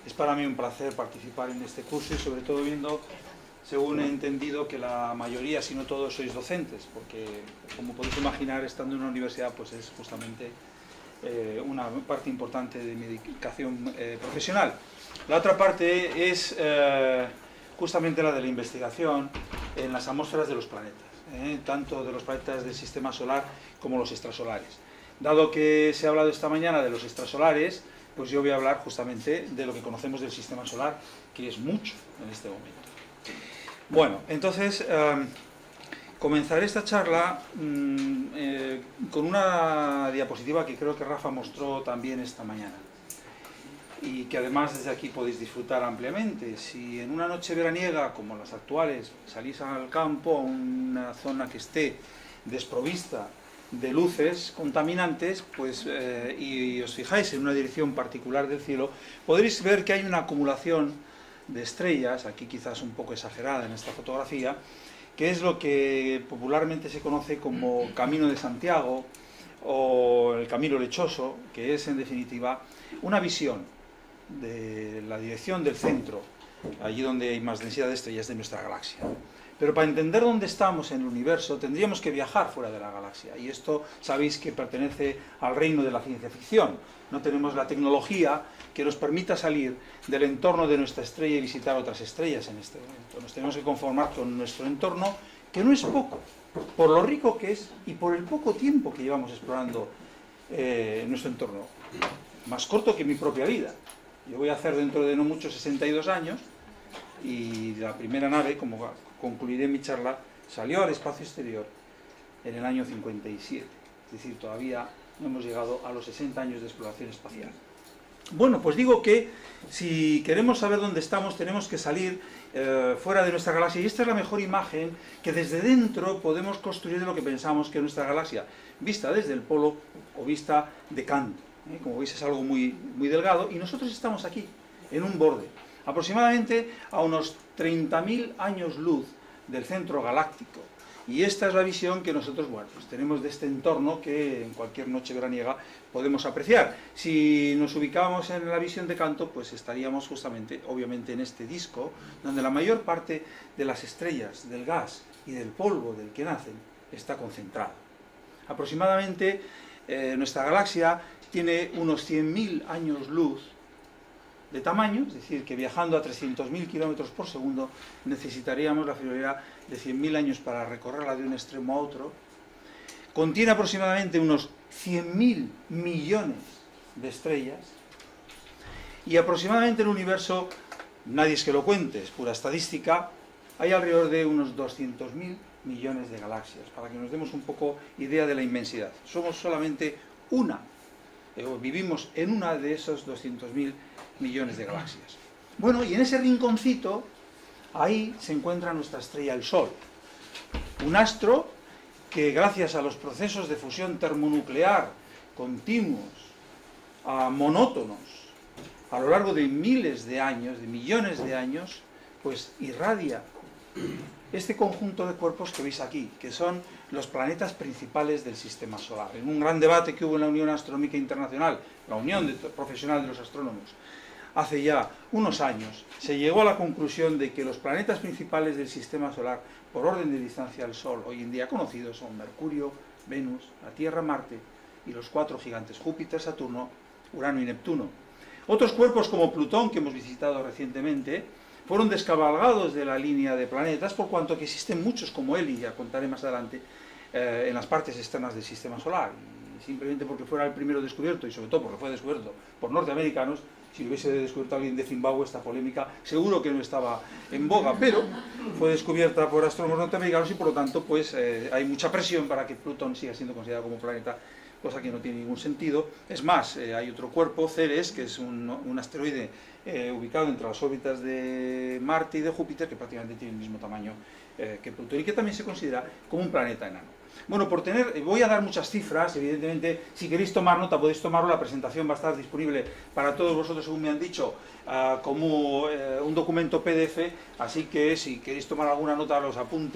Es para mí un placer participar en este curso y sobre todo viendo, según he entendido, que la mayoría, si no todos, sois docentes, porque como podéis imaginar, estando en una universidad, pues es justamente una parte importante de mi dedicación profesional. La otra parte es justamente la de la investigación en las atmósferas de los planetas, tanto de los planetas del sistema solar como los extrasolares. Dado que se ha hablado esta mañana de los extrasolares, pues yo voy a hablar justamente de lo que conocemos del sistema solar, que es mucho en este momento. Bueno, entonces comenzaré esta charla con una diapositiva que creo que Rafa mostró también esta mañana y que además desde aquí podéis disfrutar ampliamente. Si en una noche veraniega como las actuales salís al campo, a una zona que esté desprovista de luces contaminantes, pues, y os fijáis en una dirección particular del cielo, podréis ver que hay una acumulación de estrellas, aquí quizás un poco exagerada en esta fotografía, que es lo que popularmente se conoce como Camino de Santiago o el Camino Lechoso, que es en definitiva una visión de la dirección del centro, allí donde hay más densidad de estrellas de nuestra galaxia. Pero para entender dónde estamos en el universo tendríamos que viajar fuera de la galaxia, y esto sabéis que pertenece al reino de la ciencia ficción. No tenemos la tecnología que nos permita salir del entorno de nuestra estrella y visitar otras estrellas en este momento. Nos tenemos que conformar con nuestro entorno, que no es poco, por lo rico que es y por el poco tiempo que llevamos explorando nuestro entorno. Más corto que mi propia vida. Yo voy a hacer dentro de no mucho 62 años, y la primera nave, como concluiré mi charla, salió al espacio exterior en el año 57. Es decir, todavía no hemos llegado a los 60 años de exploración espacial. Bueno, pues digo que si queremos saber dónde estamos, tenemos que salir fuera de nuestra galaxia, y esta es la mejor imagen que desde dentro podemos construir de lo que pensamos que es nuestra galaxia, vista desde el polo o vista de canto. Como veis es algo muy delgado, y nosotros estamos aquí, en un borde, aproximadamente a unos 30.000 años luz del centro galáctico. Y esta es la visión que nosotros, bueno, pues tenemos de este entorno que en cualquier noche veraniega podemos apreciar. Si nos ubicábamos en la visión de canto, pues estaríamos justamente, obviamente, en este disco, donde la mayor parte de las estrellas, del gas y del polvo del que nacen, está concentrado. Aproximadamente nuestra galaxia tiene unos 100.000 años luz de tamaño, es decir, que viajando a 300.000 kilómetros por segundo necesitaríamos la friolera de 100.000 años para recorrerla de un extremo a otro. Contiene aproximadamente unos 100.000 millones de estrellas, y aproximadamente en el universo, nadie es que lo cuente, es pura estadística, hay alrededor de unos 200.000 millones de galaxias, para que nos demos un poco idea de la inmensidad. Somos solamente una, vivimos en una de esos 200.000 millones de galaxias. Bueno, y en ese rinconcito, ahí se encuentra nuestra estrella, el Sol. Un astro que gracias a los procesos de fusión termonuclear continuos, monótonos, a lo largo de miles de años, de millones de años, pues irradia este conjunto de cuerpos que veis aquí, que son los planetas principales del sistema solar. En un gran debate que hubo en la Unión Astronómica Internacional, la Unión Profesional de los Astrónomos, hace ya unos años, se llegó a la conclusión de que los planetas principales del sistema solar, por orden de distancia al Sol, hoy en día conocidos, son Mercurio, Venus, la Tierra, Marte y los 4 gigantes, Júpiter, Saturno, Urano y Neptuno. Otros cuerpos como Plutón, que hemos visitado recientemente, fueron descabalgados de la línea de planetas, por cuanto que existen muchos como él, y ya contaré más adelante, en las partes externas del sistema solar. Y simplemente porque fuera el primero descubierto, y sobre todo porque fue descubierto por norteamericanos, si lo hubiese descubierto alguien de Zimbabue, esta polémica seguro que no estaba en boga, pero fue descubierta por astrónomos norteamericanos y por lo tanto pues hay mucha presión para que Plutón siga siendo considerado como planeta, cosa que no tiene ningún sentido. Es más, hay otro cuerpo, Ceres, que es un asteroide ubicado entre las órbitas de Marte y de Júpiter, que prácticamente tiene el mismo tamaño que Plutón y que también se considera como un planeta enano. Bueno, voy a dar muchas cifras, evidentemente, si queréis tomar nota podéis tomarlo, la presentación va a estar disponible para todos vosotros, según me han dicho, como un documento PDF, así que si queréis tomar alguna nota de los apuntes,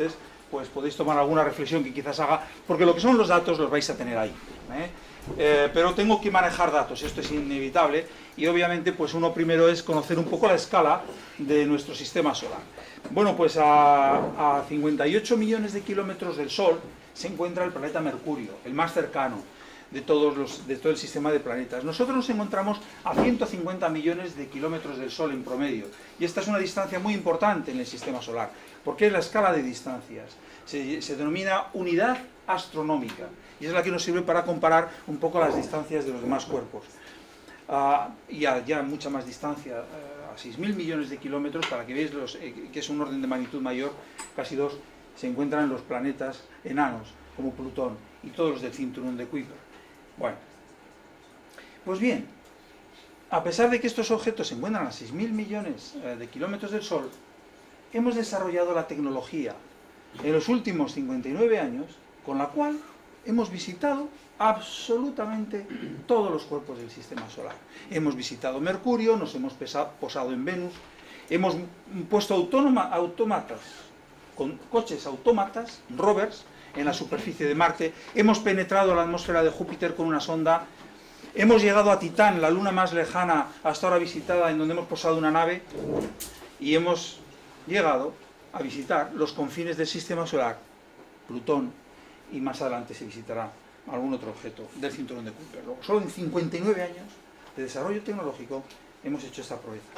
pues podéis tomar alguna reflexión que quizás haga, porque lo que son los datos los vais a tener ahí, pero tengo que manejar datos, esto es inevitable, y obviamente pues uno primero es conocer un poco la escala de nuestro sistema solar. Bueno, pues a 58 millones de kilómetros del Sol se encuentra el planeta Mercurio, el más cercano de todo el sistema de planetas. Nosotros nos encontramos a 150 millones de kilómetros del Sol en promedio, y esta es una distancia muy importante en el sistema solar, porque es la escala de distancias. Se denomina unidad astronómica, y es la que nos sirve para comparar un poco las distancias de los demás cuerpos. Y ya mucha más distancia, a 6.000 millones de kilómetros, para que veáis que es un orden de magnitud mayor, casi 2, se encuentran los planetas enanos, como Plutón, y todos los del cinturón de Kuiper. Bueno, pues bien, a pesar de que estos objetos se encuentran a 6.000 millones de kilómetros del Sol, hemos desarrollado la tecnología en los últimos 59 años, con la cual hemos visitado absolutamente todos los cuerpos del sistema solar. Hemos visitado Mercurio, nos hemos posado en Venus, hemos puesto autómatas, con coches autómatas, rovers, en la superficie de Marte, hemos penetrado la atmósfera de Júpiter con una sonda, hemos llegado a Titán, la luna más lejana hasta ahora visitada, en donde hemos posado una nave, y hemos llegado a visitar los confines del sistema solar, Plutón, y más adelante se visitará algún otro objeto del cinturón de Kuiper. Luego, solo en 59 años de desarrollo tecnológico hemos hecho esta proeza.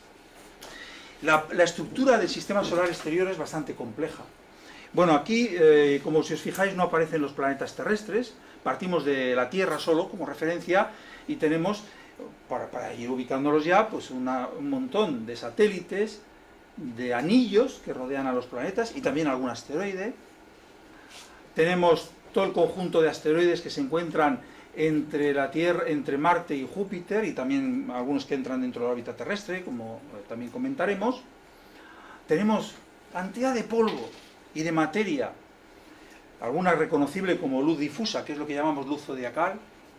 La estructura del sistema solar exterior es bastante compleja. Bueno, aquí, como si os fijáis, no aparecen los planetas terrestres, partimos de la Tierra solo como referencia, y tenemos, para ir ubicándolos ya, pues un montón de satélites, de anillos que rodean a los planetas, y también algún asteroide. Tenemos todo el conjunto de asteroides que se encuentran entre la Tierra, entre Marte y Júpiter, y también algunos que entran dentro de la órbita terrestre, como también comentaremos. Tenemos cantidad de polvo y de materia, alguna reconocible como luz difusa, que es lo que llamamos luz zodiacal.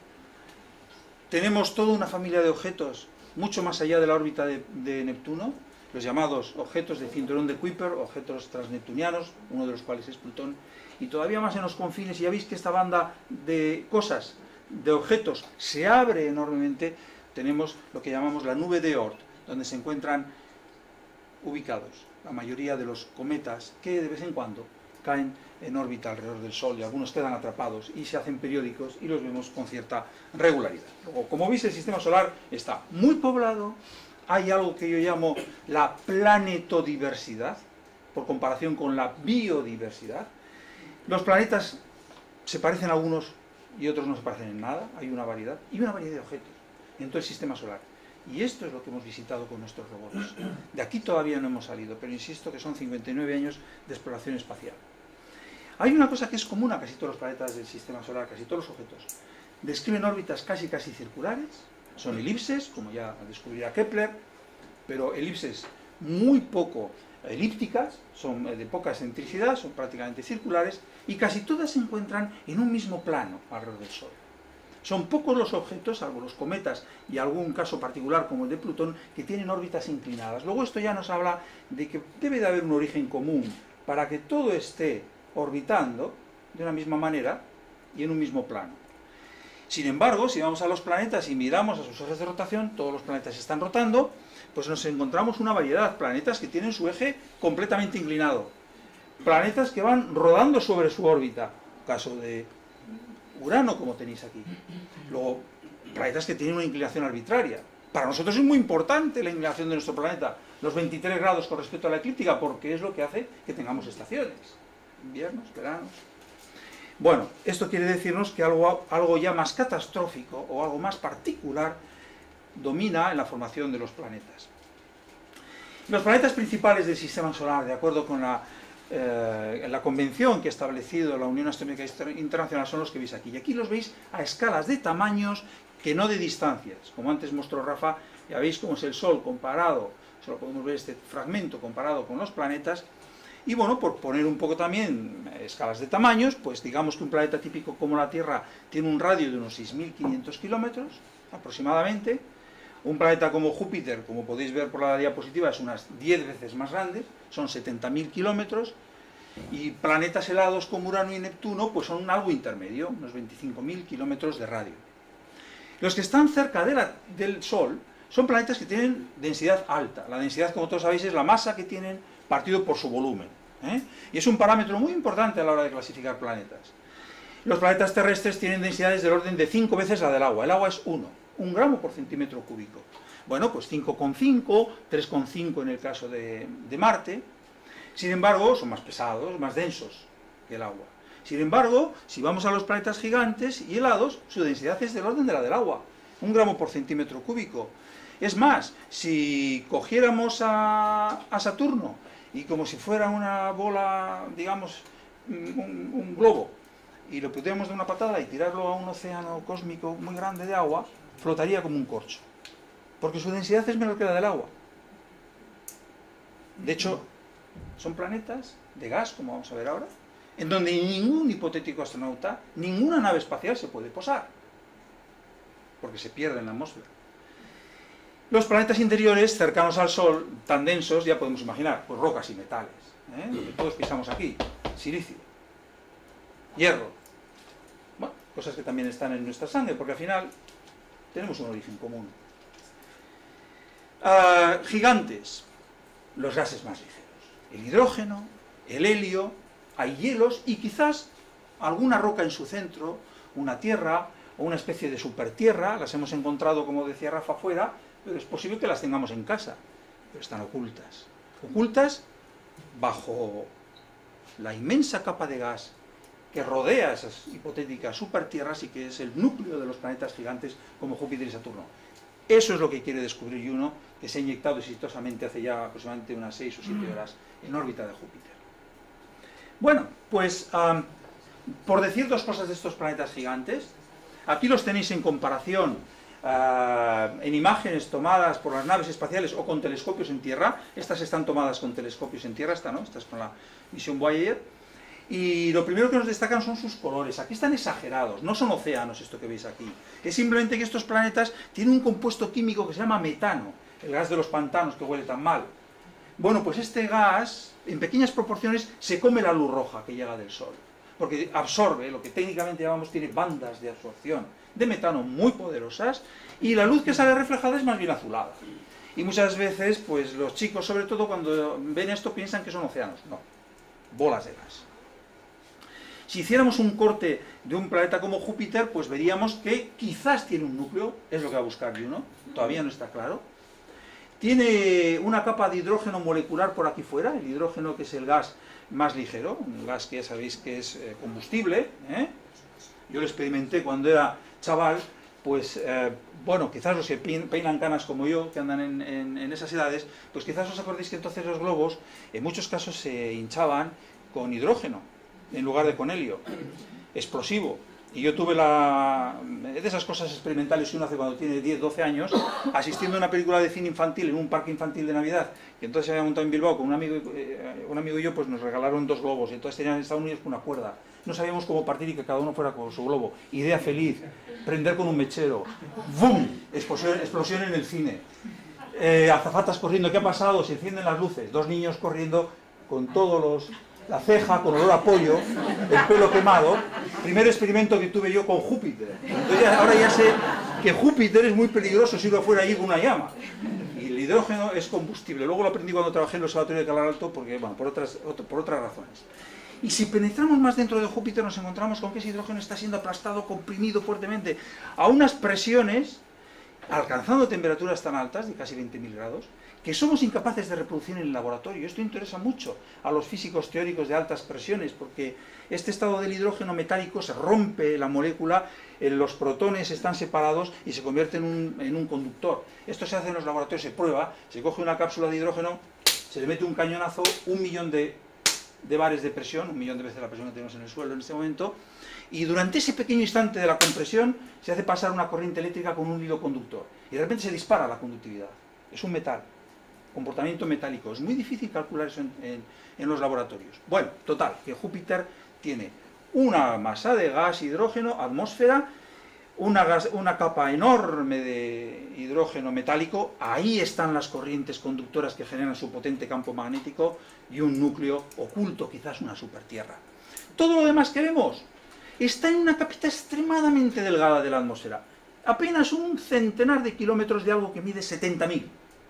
Tenemos toda una familia de objetos mucho más allá de la órbita de Neptuno, los llamados objetos de cinturón de Kuiper, objetos transneptunianos, uno de los cuales es Plutón, y todavía más en los confines. Y ya veis que esta banda de cosas, de objetos, se abre enormemente. Tenemos lo que llamamos la nube de Oort, donde se encuentran ubicados la mayoría de los cometas que de vez en cuando caen en órbita alrededor del Sol, y algunos quedan atrapados y se hacen periódicos y los vemos con cierta regularidad. Luego, como veis, el sistema solar está muy poblado. Hay algo que yo llamo la planetodiversidad, por comparación con la biodiversidad. Los planetas se parecen a unos y otros no se parecen en nada, hay una variedad, y una variedad de objetos en todo el sistema solar. Y esto es lo que hemos visitado con nuestros robots. De aquí todavía no hemos salido, pero insisto que son 59 años de exploración espacial. Hay una cosa que es común a casi todos los planetas del sistema solar, casi todos los objetos. Describen órbitas casi circulares, son elipses, como ya descubrirá Kepler, pero elipses muy poco elípticas, son de poca excentricidad, son prácticamente circulares, y casi todas se encuentran en un mismo plano alrededor del Sol. Son pocos los objetos, salvo los cometas y algún caso particular como el de Plutón, que tienen órbitas inclinadas. Luego esto ya nos habla de que debe de haber un origen común para que todo esté orbitando de una misma manera y en un mismo plano. Sin embargo, si vamos a los planetas y miramos a sus ejes de rotación, todos los planetas están rotando, pues nos encontramos una variedad, planetas que tienen su eje completamente inclinado, planetas que van rodando sobre su órbita, caso de Urano, como tenéis aquí. Luego, planetas que tienen una inclinación arbitraria. Para nosotros es muy importante la inclinación de nuestro planeta, los 23 grados con respecto a la eclíptica, porque es lo que hace que tengamos estaciones, inviernos, veranos. Bueno, esto quiere decirnos que algo ya más catastrófico o algo más particular domina en la formación de los planetas. Los planetas principales del sistema solar, de acuerdo con la convención que ha establecido la Unión Astronómica Internacional, son los que veis aquí. Y aquí los veis a escalas de tamaños que no de distancias. Como antes mostró Rafa, ya veis cómo es el Sol comparado, solo podemos ver este fragmento comparado con los planetas. Y bueno, por poner un poco también escalas de tamaños, pues digamos que un planeta típico como la Tierra tiene un radio de unos 6.500 kilómetros aproximadamente. Un planeta como Júpiter, como podéis ver por la diapositiva, es unas 10 veces más grande, son 70.000 kilómetros. Y planetas helados como Urano y Neptuno pues son algo intermedio, unos 25.000 kilómetros de radio. Los que están cerca del Sol son planetas que tienen densidad alta. La densidad, como todos sabéis, es la masa que tienen partido por su volumen, ¿eh? Y es un parámetro muy importante a la hora de clasificar planetas. Los planetas terrestres tienen densidades del orden de 5 veces la del agua. El agua es 1 gramo por centímetro cúbico. Bueno, pues 5,5, 3,5 en el caso de Marte. Sin embargo, son más pesados, más densos que el agua. Sin embargo, si vamos a los planetas gigantes y helados, su densidad es del orden de la del agua, 1 gramo por centímetro cúbico. Es más, si cogiéramos a Saturno y como si fuera una bola, digamos, un globo, y lo pusiéramos de una patada y tirarlo a un océano cósmico muy grande de agua, flotaría como un corcho, porque su densidad es menor que la del agua. De hecho, son planetas de gas, como vamos a ver ahora, en donde ningún hipotético astronauta, ninguna nave espacial se puede posar, porque se pierde en la atmósfera. Los planetas interiores, cercanos al Sol, tan densos, ya podemos imaginar, pues rocas y metales, ¿eh? Lo que todos pisamos aquí, silicio, hierro, bueno, cosas que también están en nuestra sangre, porque al final tenemos un origen común. Gigantes, los gases más ligeros, el hidrógeno, el helio, hay hielos y quizás alguna roca en su centro, una tierra o una especie de supertierra. Las hemos encontrado, como decía Rafa, afuera, pero es posible que las tengamos en casa, pero están ocultas. Ocultas bajo la inmensa capa de gas que rodea esas hipotéticas supertierras y que es el núcleo de los planetas gigantes como Júpiter y Saturno. Eso es lo que quiere descubrir Juno, que se ha inyectado exitosamente hace ya aproximadamente unas 6 o 7 horas en órbita de Júpiter. Bueno, pues por decir dos cosas de estos planetas gigantes, aquí los tenéis en comparación en imágenes tomadas por las naves espaciales o con telescopios en tierra. Estas están tomadas con telescopios en tierra, esta es con la misión Voyager. Y lo primero que nos destacan son sus colores. Aquí están exagerados, no son océanos esto que veis aquí. Es simplemente que estos planetas tienen un compuesto químico que se llama metano, el gas de los pantanos que huele tan mal. Bueno, pues este gas, en pequeñas proporciones, se come la luz roja que llega del Sol, porque absorbe, lo que técnicamente llamamos, tiene bandas de absorción de metano muy poderosas, y la luz que sale reflejada es más bien azulada. Y muchas veces, pues los chicos, sobre todo, cuando ven esto, piensan que son océanos. No, bolas de gas. Si hiciéramos un corte de un planeta como Júpiter, pues veríamos que quizás tiene un núcleo, es lo que va a buscar Juno, todavía no está claro. Tiene una capa de hidrógeno molecular por aquí fuera, el hidrógeno que es el gas más ligero, un gas que ya sabéis que es combustible, ¿eh? Yo lo experimenté cuando era chaval, pues bueno, quizás los que peinan canas como yo, que andan en esas edades, pues quizás os acordéis que entonces los globos en muchos casos se hinchaban con hidrógeno en lugar de con helio, explosivo. Y yo tuve de esas cosas experimentales que uno hace cuando tiene 10, 12 años, asistiendo a una película de cine infantil en un parque infantil de Navidad, que entonces se había montado en Bilbao con un amigo y yo, pues nos regalaron 2 globos, y entonces tenían Estados Unidos con una cuerda. No sabíamos cómo partir y que cada uno fuera con su globo. Idea feliz, prender con un mechero, ¡bum! Explosión en el cine. Azafatas corriendo, ¿qué ha pasado? Se encienden las luces, 2 niños corriendo con todos la ceja, con olor a pollo, el pelo quemado. Primer experimento que tuve yo con Júpiter. Entonces ahora ya sé que Júpiter es muy peligroso si uno fuera allí con una llama. Y el hidrógeno es combustible. Luego lo aprendí cuando trabajé en el Observatorio de Calar Alto, porque, bueno, por otras razones. Y si penetramos más dentro de Júpiter nos encontramos con que ese hidrógeno está siendo aplastado, comprimido fuertemente a unas presiones, alcanzando temperaturas tan altas, de casi 20.000 grados, que somos incapaces de reproducir en el laboratorio. Esto interesa mucho a los físicos teóricos de altas presiones, porque este estado del hidrógeno metálico se rompe la molécula, los protones están separados y se convierte en un conductor. Esto se hace en los laboratorios, se prueba, se coge una cápsula de hidrógeno, se le mete un cañonazo, 1 millón de bares de presión, 1 millón de veces la presión que tenemos en el suelo en este momento, y durante ese pequeño instante de la compresión se hace pasar una corriente eléctrica con un hilo conductor, y de repente se dispara la conductividad. Es un metal, comportamiento metálico. Es muy difícil calcular eso en los laboratorios. Bueno, total, que Júpiter tiene una masa de gas, hidrógeno, atmósfera, una capa enorme de hidrógeno metálico, ahí están las corrientes conductoras que generan su potente campo magnético, y un núcleo oculto, quizás una supertierra. Todo lo demás que vemos está en una capita extremadamente delgada de la atmósfera, apenas un centenar de kilómetros de algo que mide 70.000.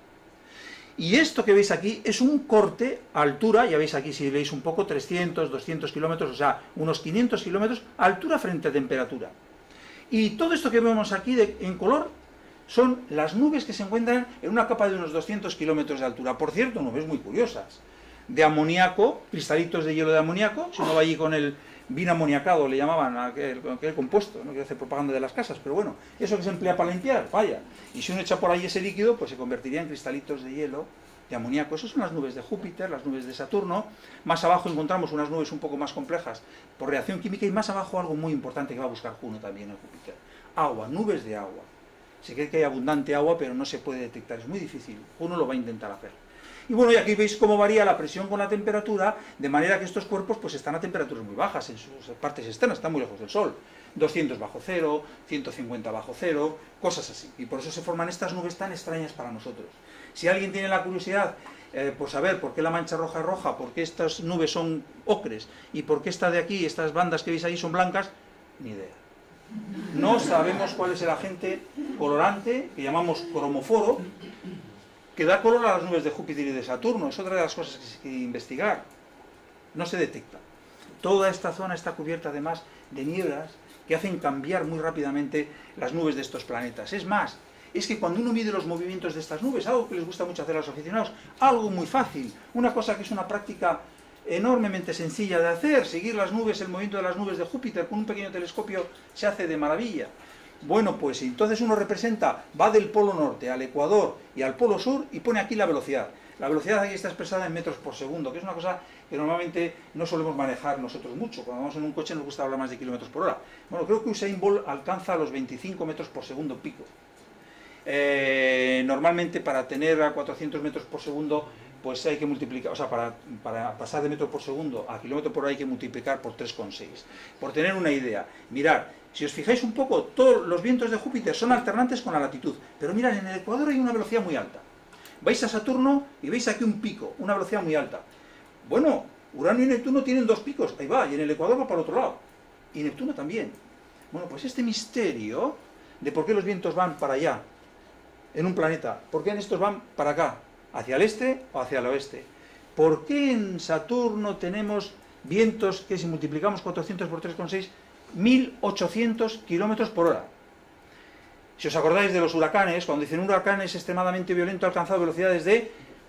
Y esto que veis aquí es un corte a altura, ya veis aquí si veis un poco, 300, 200 kilómetros, o sea, unos 500 kilómetros, altura frente a temperatura. Y todo esto que vemos aquí en color son las nubes que se encuentran en una capa de unos 200 kilómetros de altura. Por cierto, nubes muy curiosas, de amoníaco, cristalitos de hielo de amoníaco. Si uno va allí con el vino amoniacado, le llamaban a aquel compuesto, no quiero hacer propaganda de las casas, pero bueno, eso que se emplea para limpiar, vaya. Y si uno echa por ahí ese líquido, pues se convertiría en cristalitos de hielo de amoníaco. Esas son las nubes de Júpiter, las nubes de Saturno. Más abajo encontramos unas nubes un poco más complejas por reacción química, y más abajo algo muy importante que va a buscar Juno también en Júpiter: agua, nubes de agua. Se cree que hay abundante agua, pero no se puede detectar, es muy difícil. Juno lo va a intentar hacer. Y bueno, y aquí veis cómo varía la presión con la temperatura, de manera que estos cuerpos pues están a temperaturas muy bajas en sus partes externas, están muy lejos del Sol. 200 bajo cero, 150 bajo cero, cosas así. Y por eso se forman estas nubes tan extrañas para nosotros. Si alguien tiene la curiosidad por saber por qué la mancha roja es roja, por qué estas nubes son ocres, y por qué esta de aquí, estas bandas que veis ahí son blancas, ni idea. No sabemos cuál es el agente colorante, que llamamos cromoforo, que da color a las nubes de Júpiter y de Saturno. Es otra de las cosas que se quiere investigar. No se detecta. Toda esta zona está cubierta además de nieblas que hacen cambiar muy rápidamente las nubes de estos planetas. Es más, es que cuando uno mide los movimientos de estas nubes, algo que les gusta mucho hacer a los aficionados, algo muy fácil, una cosa que es una práctica enormemente sencilla de hacer, seguir las nubes, el movimiento de las nubes de Júpiter con un pequeño telescopio se hace de maravilla. Bueno, pues entonces uno representa, va del polo norte al ecuador y al polo sur y pone aquí la velocidad. La velocidad aquí está expresada en metros por segundo, que es una cosa que normalmente no solemos manejar nosotros mucho. Cuando vamos en un coche nos gusta hablar más de kilómetros por hora. Bueno, creo que Usain Bolt alcanza los 25 metros por segundo pico. Normalmente para tener a 400 metros por segundo, pues hay que multiplicar, o sea, para pasar de metro por segundo a kilómetro por hora hay que multiplicar por 3,6. Por tener una idea, mirad, si os fijáis un poco, todos los vientos de Júpiter son alternantes con la latitud, pero mirad, en el ecuador hay una velocidad muy alta. Vais a Saturno y veis aquí un pico, una velocidad muy alta. Bueno, Urano y Neptuno tienen dos picos, ahí va, y en el ecuador va para el otro lado. Y Neptuno también. Bueno, pues este misterio de por qué los vientos van para allá, en un planeta, por qué en estos van para acá, hacia el este o hacia el oeste. ¿Por qué en Saturno tenemos vientos que si multiplicamos 400 por 3,6, 1800 kilómetros por hora? Si os acordáis de los huracanes, cuando dicen un huracán es extremadamente violento, ha alcanzado velocidades de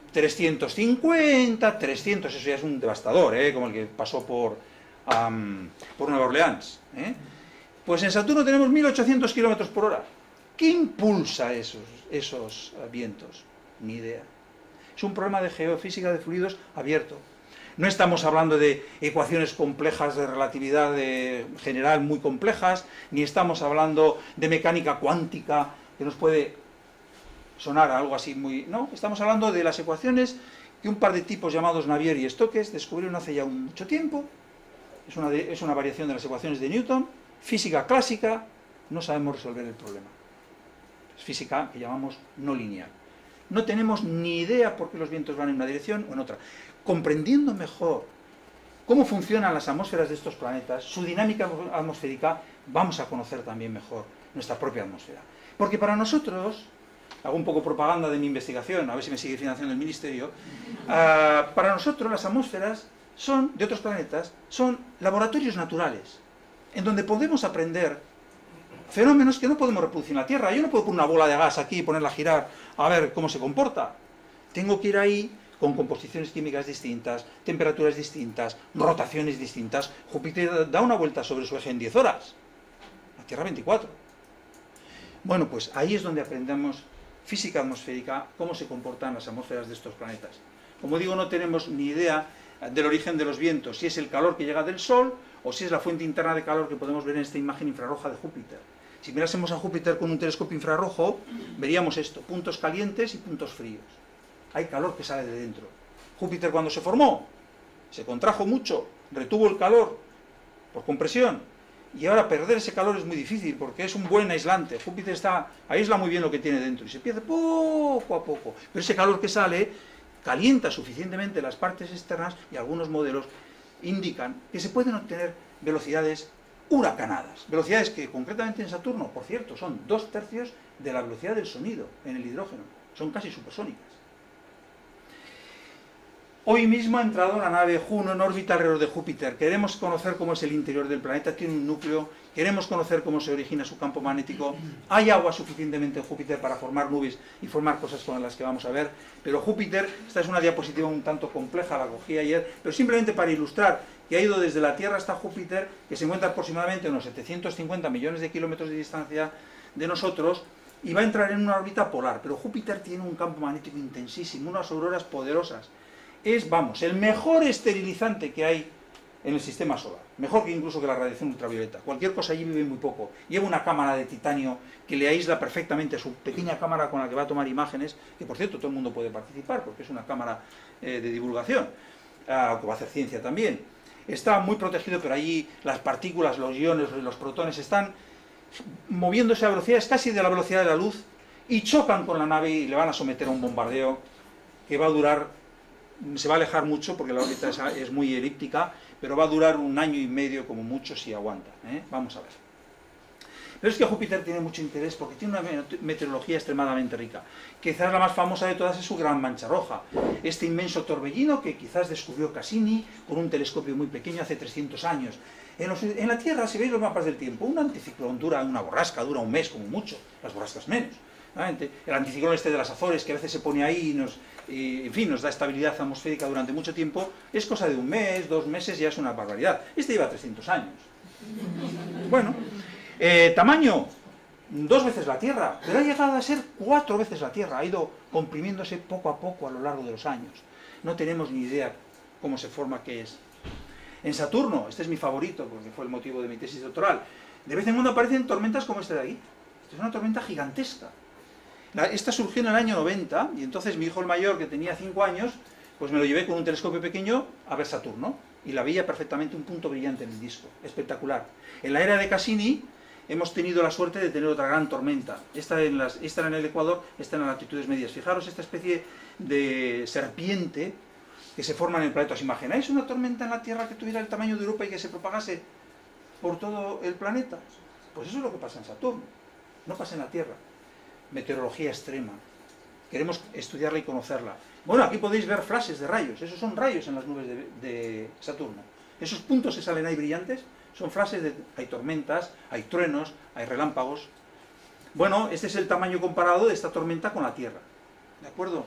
350, 300, eso ya es un devastador, como el que pasó por Nueva Orleans. Pues en Saturno tenemos 1800 kilómetros por hora. ¿Qué impulsa esos vientos? Ni idea. Es un problema de geofísica de fluidos abierto. No estamos hablando de ecuaciones complejas de relatividad general muy complejas, ni estamos hablando de mecánica cuántica, que nos puede sonar a algo así muy... No, estamos hablando de las ecuaciones que un par de tipos llamados Navier y Stokes descubrieron hace ya mucho tiempo. Es una variación de las ecuaciones de Newton, física clásica, no sabemos resolver el problema. Es física que llamamos no lineal. No tenemos ni idea por qué los vientos van en una dirección o en otra. Comprendiendo mejor cómo funcionan las atmósferas de estos planetas, su dinámica atmosférica, vamos a conocer también mejor nuestra propia atmósfera. Porque para nosotros, hago un poco propaganda de mi investigación, a ver si me sigue financiando el ministerio, para nosotros las atmósferas de otros planetas son laboratorios naturales, en donde podemos aprender fenómenos que no podemos reproducir en la Tierra. Yo no puedo poner una bola de gas aquí y ponerla a girar a ver cómo se comporta. Tengo que ir ahí con composiciones químicas distintas, temperaturas distintas, rotaciones distintas. Júpiter da una vuelta sobre su eje en 10 horas, la Tierra 24. Bueno, pues ahí es donde aprendemos física atmosférica, cómo se comportan las atmósferas de estos planetas. Como digo, no tenemos ni idea del origen de los vientos, si es el calor que llega del Sol o si es la fuente interna de calor que podemos ver en esta imagen infrarroja de Júpiter. Si mirásemos a Júpiter con un telescopio infrarrojo, veríamos esto, puntos calientes y puntos fríos. Hay calor que sale de dentro. Júpiter cuando se formó, se contrajo mucho, retuvo el calor por compresión, y ahora perder ese calor es muy difícil, porque es un buen aislante. Júpiter aísla muy bien lo que tiene dentro, y se pierde poco a poco. Pero ese calor que sale calienta suficientemente las partes externas, y algunos modelos indican que se pueden obtener velocidades huracanadas. Velocidades que concretamente en Saturno, por cierto, son 2/3 de la velocidad del sonido en el hidrógeno. Son casi supersónicas. Hoy mismo ha entrado la nave Juno en órbita alrededor de Júpiter. Queremos conocer cómo es el interior del planeta, tiene un núcleo, queremos conocer cómo se origina su campo magnético. Hay agua suficientemente en Júpiter para formar nubes y formar cosas con las que vamos a ver, pero Júpiter, esta es una diapositiva un tanto compleja, la cogí ayer, pero simplemente para ilustrar que ha ido desde la Tierra hasta Júpiter, que se encuentra aproximadamente a unos 750 millones de kilómetros de distancia de nosotros, y va a entrar en una órbita polar. Pero Júpiter tiene un campo magnético intensísimo, unas auroras poderosas. Es, vamos, el mejor esterilizante que hay en el sistema solar. Mejor que incluso que la radiación ultravioleta. Cualquier cosa allí vive muy poco. Lleva una cámara de titanio que le aísla perfectamente, su pequeña cámara con la que va a tomar imágenes, que por cierto todo el mundo puede participar, porque es una cámara de divulgación, aunque va a hacer ciencia también. Está muy protegido, pero allí las partículas, los iones, los protones están moviéndose a velocidades casi de la velocidad de la luz, y chocan con la nave y le van a someter a un bombardeo que va a durar, se va a alejar mucho porque la órbita es muy elíptica, pero va a durar 1 año y medio como mucho si aguanta. Vamos a ver. Pero es que Júpiter tiene mucho interés porque tiene una meteorología extremadamente rica. Quizás la más famosa de todas es su gran mancha roja, este inmenso torbellino que quizás descubrió Cassini con un telescopio muy pequeño hace 300 años. En la Tierra, si veis los mapas del tiempo, un anticiclón dura, una borrasca dura 1 mes como mucho, las borrascas menos. El anticiclón este de las Azores, que a veces se pone ahí y en fin, nos da estabilidad atmosférica durante mucho tiempo, es cosa de 1 mes, 2 meses, ya es una barbaridad. Este lleva 300 años. Bueno, tamaño, 2 veces la Tierra, pero ha llegado a ser 4 veces la Tierra, ha ido comprimiéndose poco a poco a lo largo de los años. No tenemos ni idea cómo se forma, qué es. En Saturno, este es mi favorito, porque fue el motivo de mi tesis doctoral, de vez en cuando aparecen tormentas como esta de aquí. Esta es una tormenta gigantesca. Esta surgió en el año 90, y entonces mi hijo el mayor, que tenía 5 años, pues me lo llevé con un telescopio pequeño a ver Saturno, y la veía perfectamente, un punto brillante en el disco, espectacular. En la era de Cassini hemos tenido la suerte de tener otra gran tormenta. Esta era en el Ecuador, esta en las latitudes medias. Fijaros esta especie de serpiente que se forma en el planeta. ¿Os imagináis una tormenta en la Tierra que tuviera el tamaño de Europa y que se propagase por todo el planeta? Pues eso es lo que pasa en Saturno, no pasa en la Tierra. Meteorología extrema. Queremos estudiarla y conocerla. Bueno, aquí podéis ver flashes de rayos. Esos son rayos en las nubes de Saturno. Esos puntos que salen ahí brillantes son flashes de... Hay tormentas, hay truenos, hay relámpagos. Bueno, este es el tamaño comparado de esta tormenta con la Tierra. ¿De acuerdo?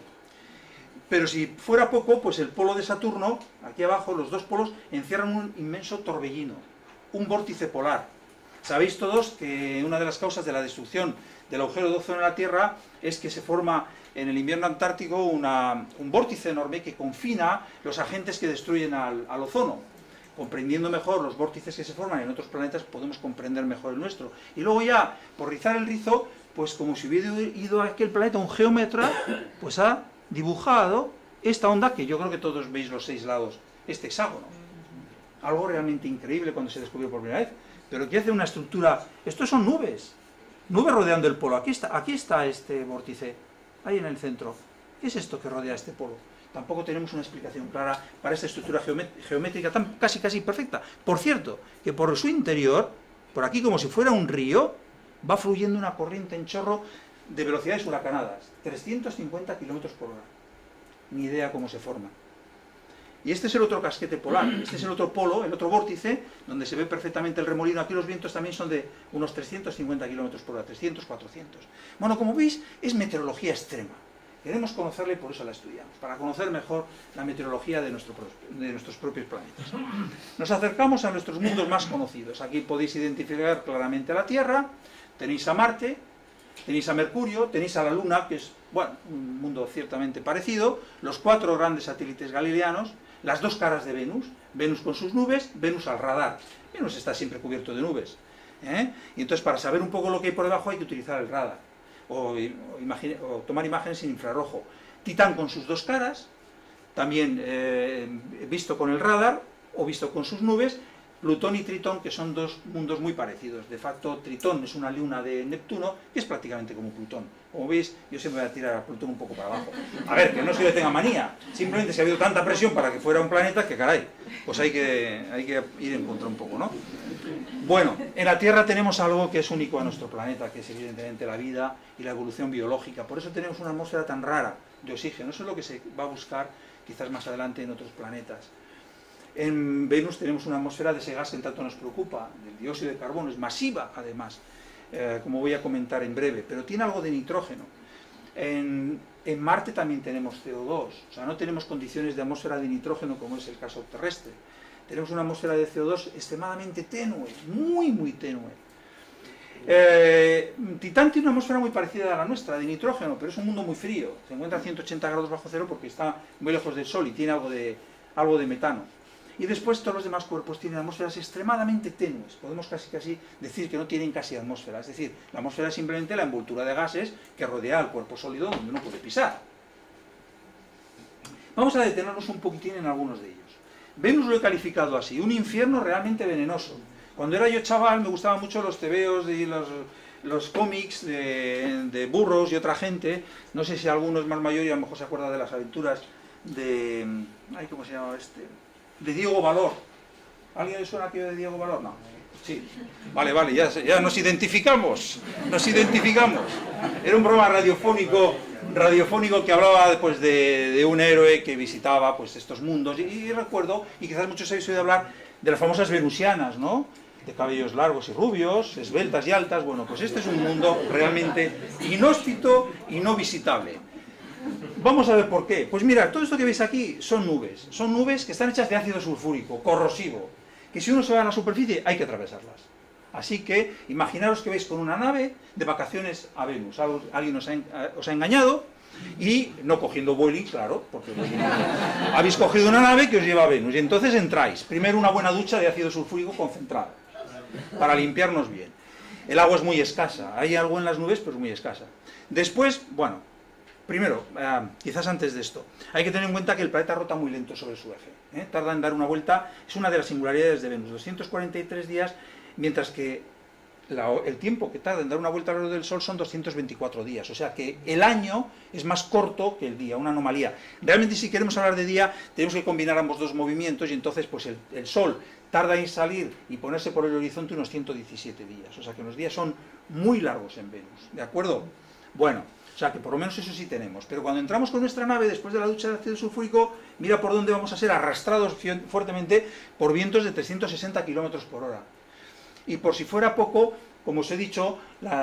Pero si fuera poco, pues el polo de Saturno, aquí abajo, los 2 polos, encierran un inmenso torbellino, un vórtice polar. Sabéis todos que una de las causas de la destrucción del agujero de ozono en la Tierra es que se forma en el invierno antártico un vórtice enorme que confina los agentes que destruyen al ozono. Comprendiendo mejor los vórtices que se forman en otros planetas, podemos comprender mejor el nuestro. Y luego ya, por rizar el rizo, pues como si hubiera ido a aquel planeta un geómetra, pues ha dibujado esta onda que yo creo que todos veis los 6 lados, este hexágono. Algo realmente increíble cuando se descubrió por primera vez, pero que hace una estructura... Estos son nubes rodeando el polo. Aquí está este vórtice, ahí en el centro. ¿Qué es esto que rodea este polo? Tampoco tenemos una explicación clara para esta estructura geométrica tan casi perfecta. Por cierto, que por su interior, por aquí como si fuera un río, va fluyendo una corriente en chorro de velocidades huracanadas, 350 km por hora. Ni idea cómo se forma. Y este es el otro casquete polar, este es el otro polo, el otro vórtice, donde se ve perfectamente el remolino. Aquí los vientos también son de unos 350 km por hora, 300, 400. Bueno, como veis, es meteorología extrema. Queremos conocerla y por eso la estudiamos, para conocer mejor la meteorología de nuestros propios planetas. Nos acercamos a nuestros mundos más conocidos. Aquí podéis identificar claramente a la Tierra, tenéis a Marte, tenéis a Mercurio, tenéis a la Luna, que es, bueno, un mundo ciertamente parecido, los 4 grandes satélites galileanos, las 2 caras de Venus, Venus con sus nubes, Venus al radar. Venus está siempre cubierto de nubes. Y entonces para saber un poco lo que hay por debajo hay que utilizar el radar, o tomar imágenes en infrarrojo. Titán con sus 2 caras, también visto con el radar, o visto con sus nubes, Plutón y Tritón, que son dos mundos muy parecidos. De facto, Tritón es una luna de Neptuno, que es prácticamente como Plutón. Como veis, yo siempre voy a tirar a Plutón un poco para abajo. A ver, que no es que le tenga manía, simplemente se ha habido tanta presión para que fuera un planeta que, caray, pues hay que ir en contra un poco, ¿no? Bueno, en la Tierra tenemos algo que es único a nuestro planeta, que es evidentemente la vida y la evolución biológica. Por eso tenemos una atmósfera tan rara de oxígeno. Eso es lo que se va a buscar quizás más adelante en otros planetas. En Venus tenemos una atmósfera de ese gas que tanto nos preocupa, del dióxido de carbono, es masiva además, como voy a comentar en breve, pero tiene algo de nitrógeno. En Marte también tenemos CO2, o sea, no tenemos condiciones de atmósfera de nitrógeno como es el caso terrestre. Tenemos una atmósfera de CO2 extremadamente tenue, muy muy tenue. Titán tiene una atmósfera muy parecida a la nuestra, de nitrógeno, pero es un mundo muy frío, se encuentra a 180 grados bajo cero porque está muy lejos del Sol y tiene algo de metano. Y después todos los demás cuerpos tienen atmósferas extremadamente tenues. Podemos casi decir que no tienen casi atmósfera. Es decir, la atmósfera es simplemente la envoltura de gases que rodea al cuerpo sólido donde uno puede pisar. Vamos a detenernos un poquitín en algunos de ellos. Venus lo he calificado así, un infierno realmente venenoso. Cuando era yo chaval me gustaban mucho los tebeos y los cómics de Burroughs y otra gente. No sé si alguno es más mayor y a lo mejor se acuerda de las aventuras de... Ay, ¿cómo se llama este? De Diego Valor. ¿Alguien le suena aquello de Diego Valor? No. Sí. Vale, ya nos identificamos. Nos identificamos. Era un programa radiofónico que hablaba pues, de un héroe que visitaba pues, estos mundos. Y recuerdo, y quizás muchos habéis oído hablar de las famosas venusianas, ¿no? De cabellos largos y rubios, esbeltas y altas. Bueno, pues este es un mundo realmente inhóspito y no visitable. Vamos a ver por qué. Pues mira, todo esto que veis aquí son nubes que están hechas de ácido sulfúrico, corrosivo, que si uno se va a la superficie hay que atravesarlas. Así que imaginaros que vais con una nave de vacaciones a Venus. Alguien os ha engañado y no cogiendo Vueling, claro, porque habéis cogido una nave que os lleva a Venus y entonces entráis. Primero una buena ducha de ácido sulfúrico concentrado para limpiarnos bien. El agua es muy escasa, hay algo en las nubes pero es muy escasa. Después, bueno... Primero, quizás antes de esto, hay que tener en cuenta que el planeta rota muy lento sobre su eje. Tarda en dar una vuelta, es una de las singularidades de Venus, 243 días, mientras que el tiempo que tarda en dar una vuelta alrededor del Sol son 224 días. O sea que el año es más corto que el día, una anomalía. Realmente si queremos hablar de día, tenemos que combinar ambos dos movimientos y entonces pues el Sol tarda en salir y ponerse por el horizonte unos 117 días. O sea que los días son muy largos en Venus, ¿de acuerdo? Bueno... O sea, que por lo menos eso sí tenemos. Pero cuando entramos con nuestra nave, después de la ducha de ácido sulfúrico, mira por dónde vamos a ser arrastrados fuertemente por vientos de 360 km por hora. Y por si fuera poco, como os he dicho,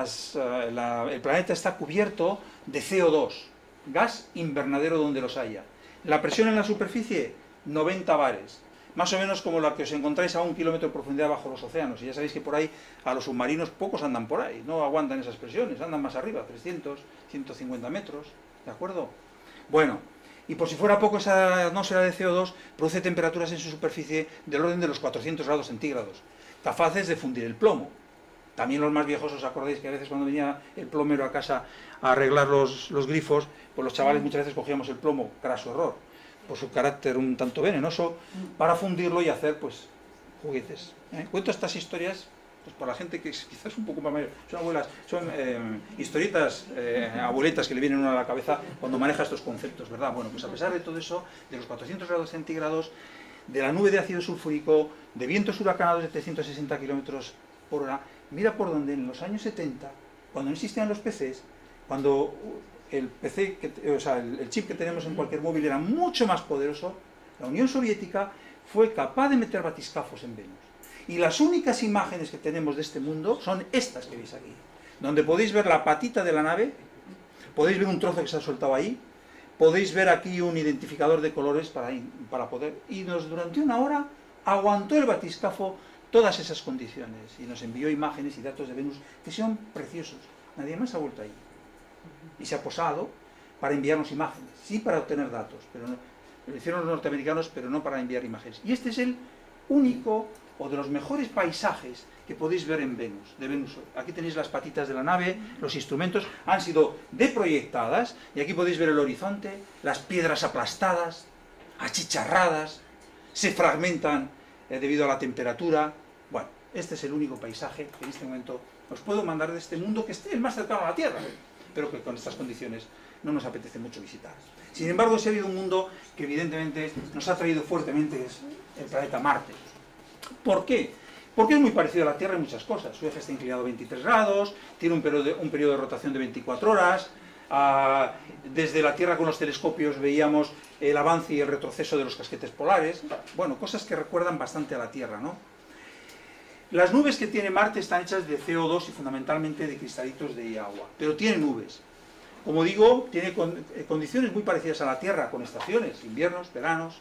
el planeta está cubierto de CO2, gas invernadero donde los haya. La presión en la superficie, 90 bares. Más o menos como la que os encontráis a 1 kilómetro de profundidad bajo los océanos. Y ya sabéis que por ahí, a los submarinos, pocos andan por ahí, no aguantan esas presiones, andan más arriba, 300, 150 metros, ¿de acuerdo? Bueno, y por si fuera poco, esa atmósfera de CO2 produce temperaturas en su superficie del orden de los 400 grados centígrados, capaces de fundir el plomo. También los más viejos, os acordáis que a veces cuando venía el plomero a casa a arreglar los grifos, pues los chavales muchas veces cogíamos el plomo, craso error, por su carácter un tanto venenoso, para fundirlo y hacer pues juguetes. Cuento estas historias pues por la gente que es quizás un poco más mayor, son historietas, abueletas que le vienen a la cabeza cuando maneja estos conceptos, ¿verdad? Bueno, pues a pesar de todo eso, de los 400 grados centígrados, de la nube de ácido sulfúrico, de vientos huracanados de 360 kilómetros por hora, mira por donde en los años 70, cuando no existían los PCs, cuando el PC, el chip que tenemos en cualquier móvil era mucho más poderoso, la Unión Soviética fue capaz de meter batiscafos en Venus. Y las únicas imágenes que tenemos de este mundo son estas que veis aquí, donde podéis ver la patita de la nave, podéis ver un trozo que se ha soltado ahí, podéis ver aquí un identificador de colores para poder... Y durante una hora aguantó el batiscafo todas esas condiciones y nos envió imágenes y datos de Venus que son preciosos. Nadie más ha vuelto ahí. Y se ha posado para enviarnos imágenes, sí para obtener datos, pero no, lo hicieron los norteamericanos, pero no para enviar imágenes. Y este es el único o de los mejores paisajes que podéis ver en Venus, de Venus hoy. Aquí tenéis las patitas de la nave, los instrumentos han sido deproyectadas y aquí podéis ver el horizonte, las piedras aplastadas, achicharradas, se fragmentan debido a la temperatura. Bueno, este es el único paisaje que en este momento os puedo mandar de este mundo, que esté el más cercano a la Tierra, pero que con estas condiciones no nos apetece mucho visitar. Sin embargo, sí ha habido un mundo que evidentemente nos ha traído fuertemente, que es el planeta Marte. ¿Por qué? Porque es muy parecido a la Tierra en muchas cosas. Su eje está inclinado a 23 grados, tiene un periodo de rotación de 24 horas, desde la Tierra con los telescopios veíamos el avance y el retroceso de los casquetes polares. Bueno, cosas que recuerdan bastante a la Tierra, ¿no? Las nubes que tiene Marte están hechas de CO2 y fundamentalmente de cristalitos de agua, pero tiene nubes. Como digo, tiene condiciones muy parecidas a la Tierra, con estaciones, inviernos, veranos.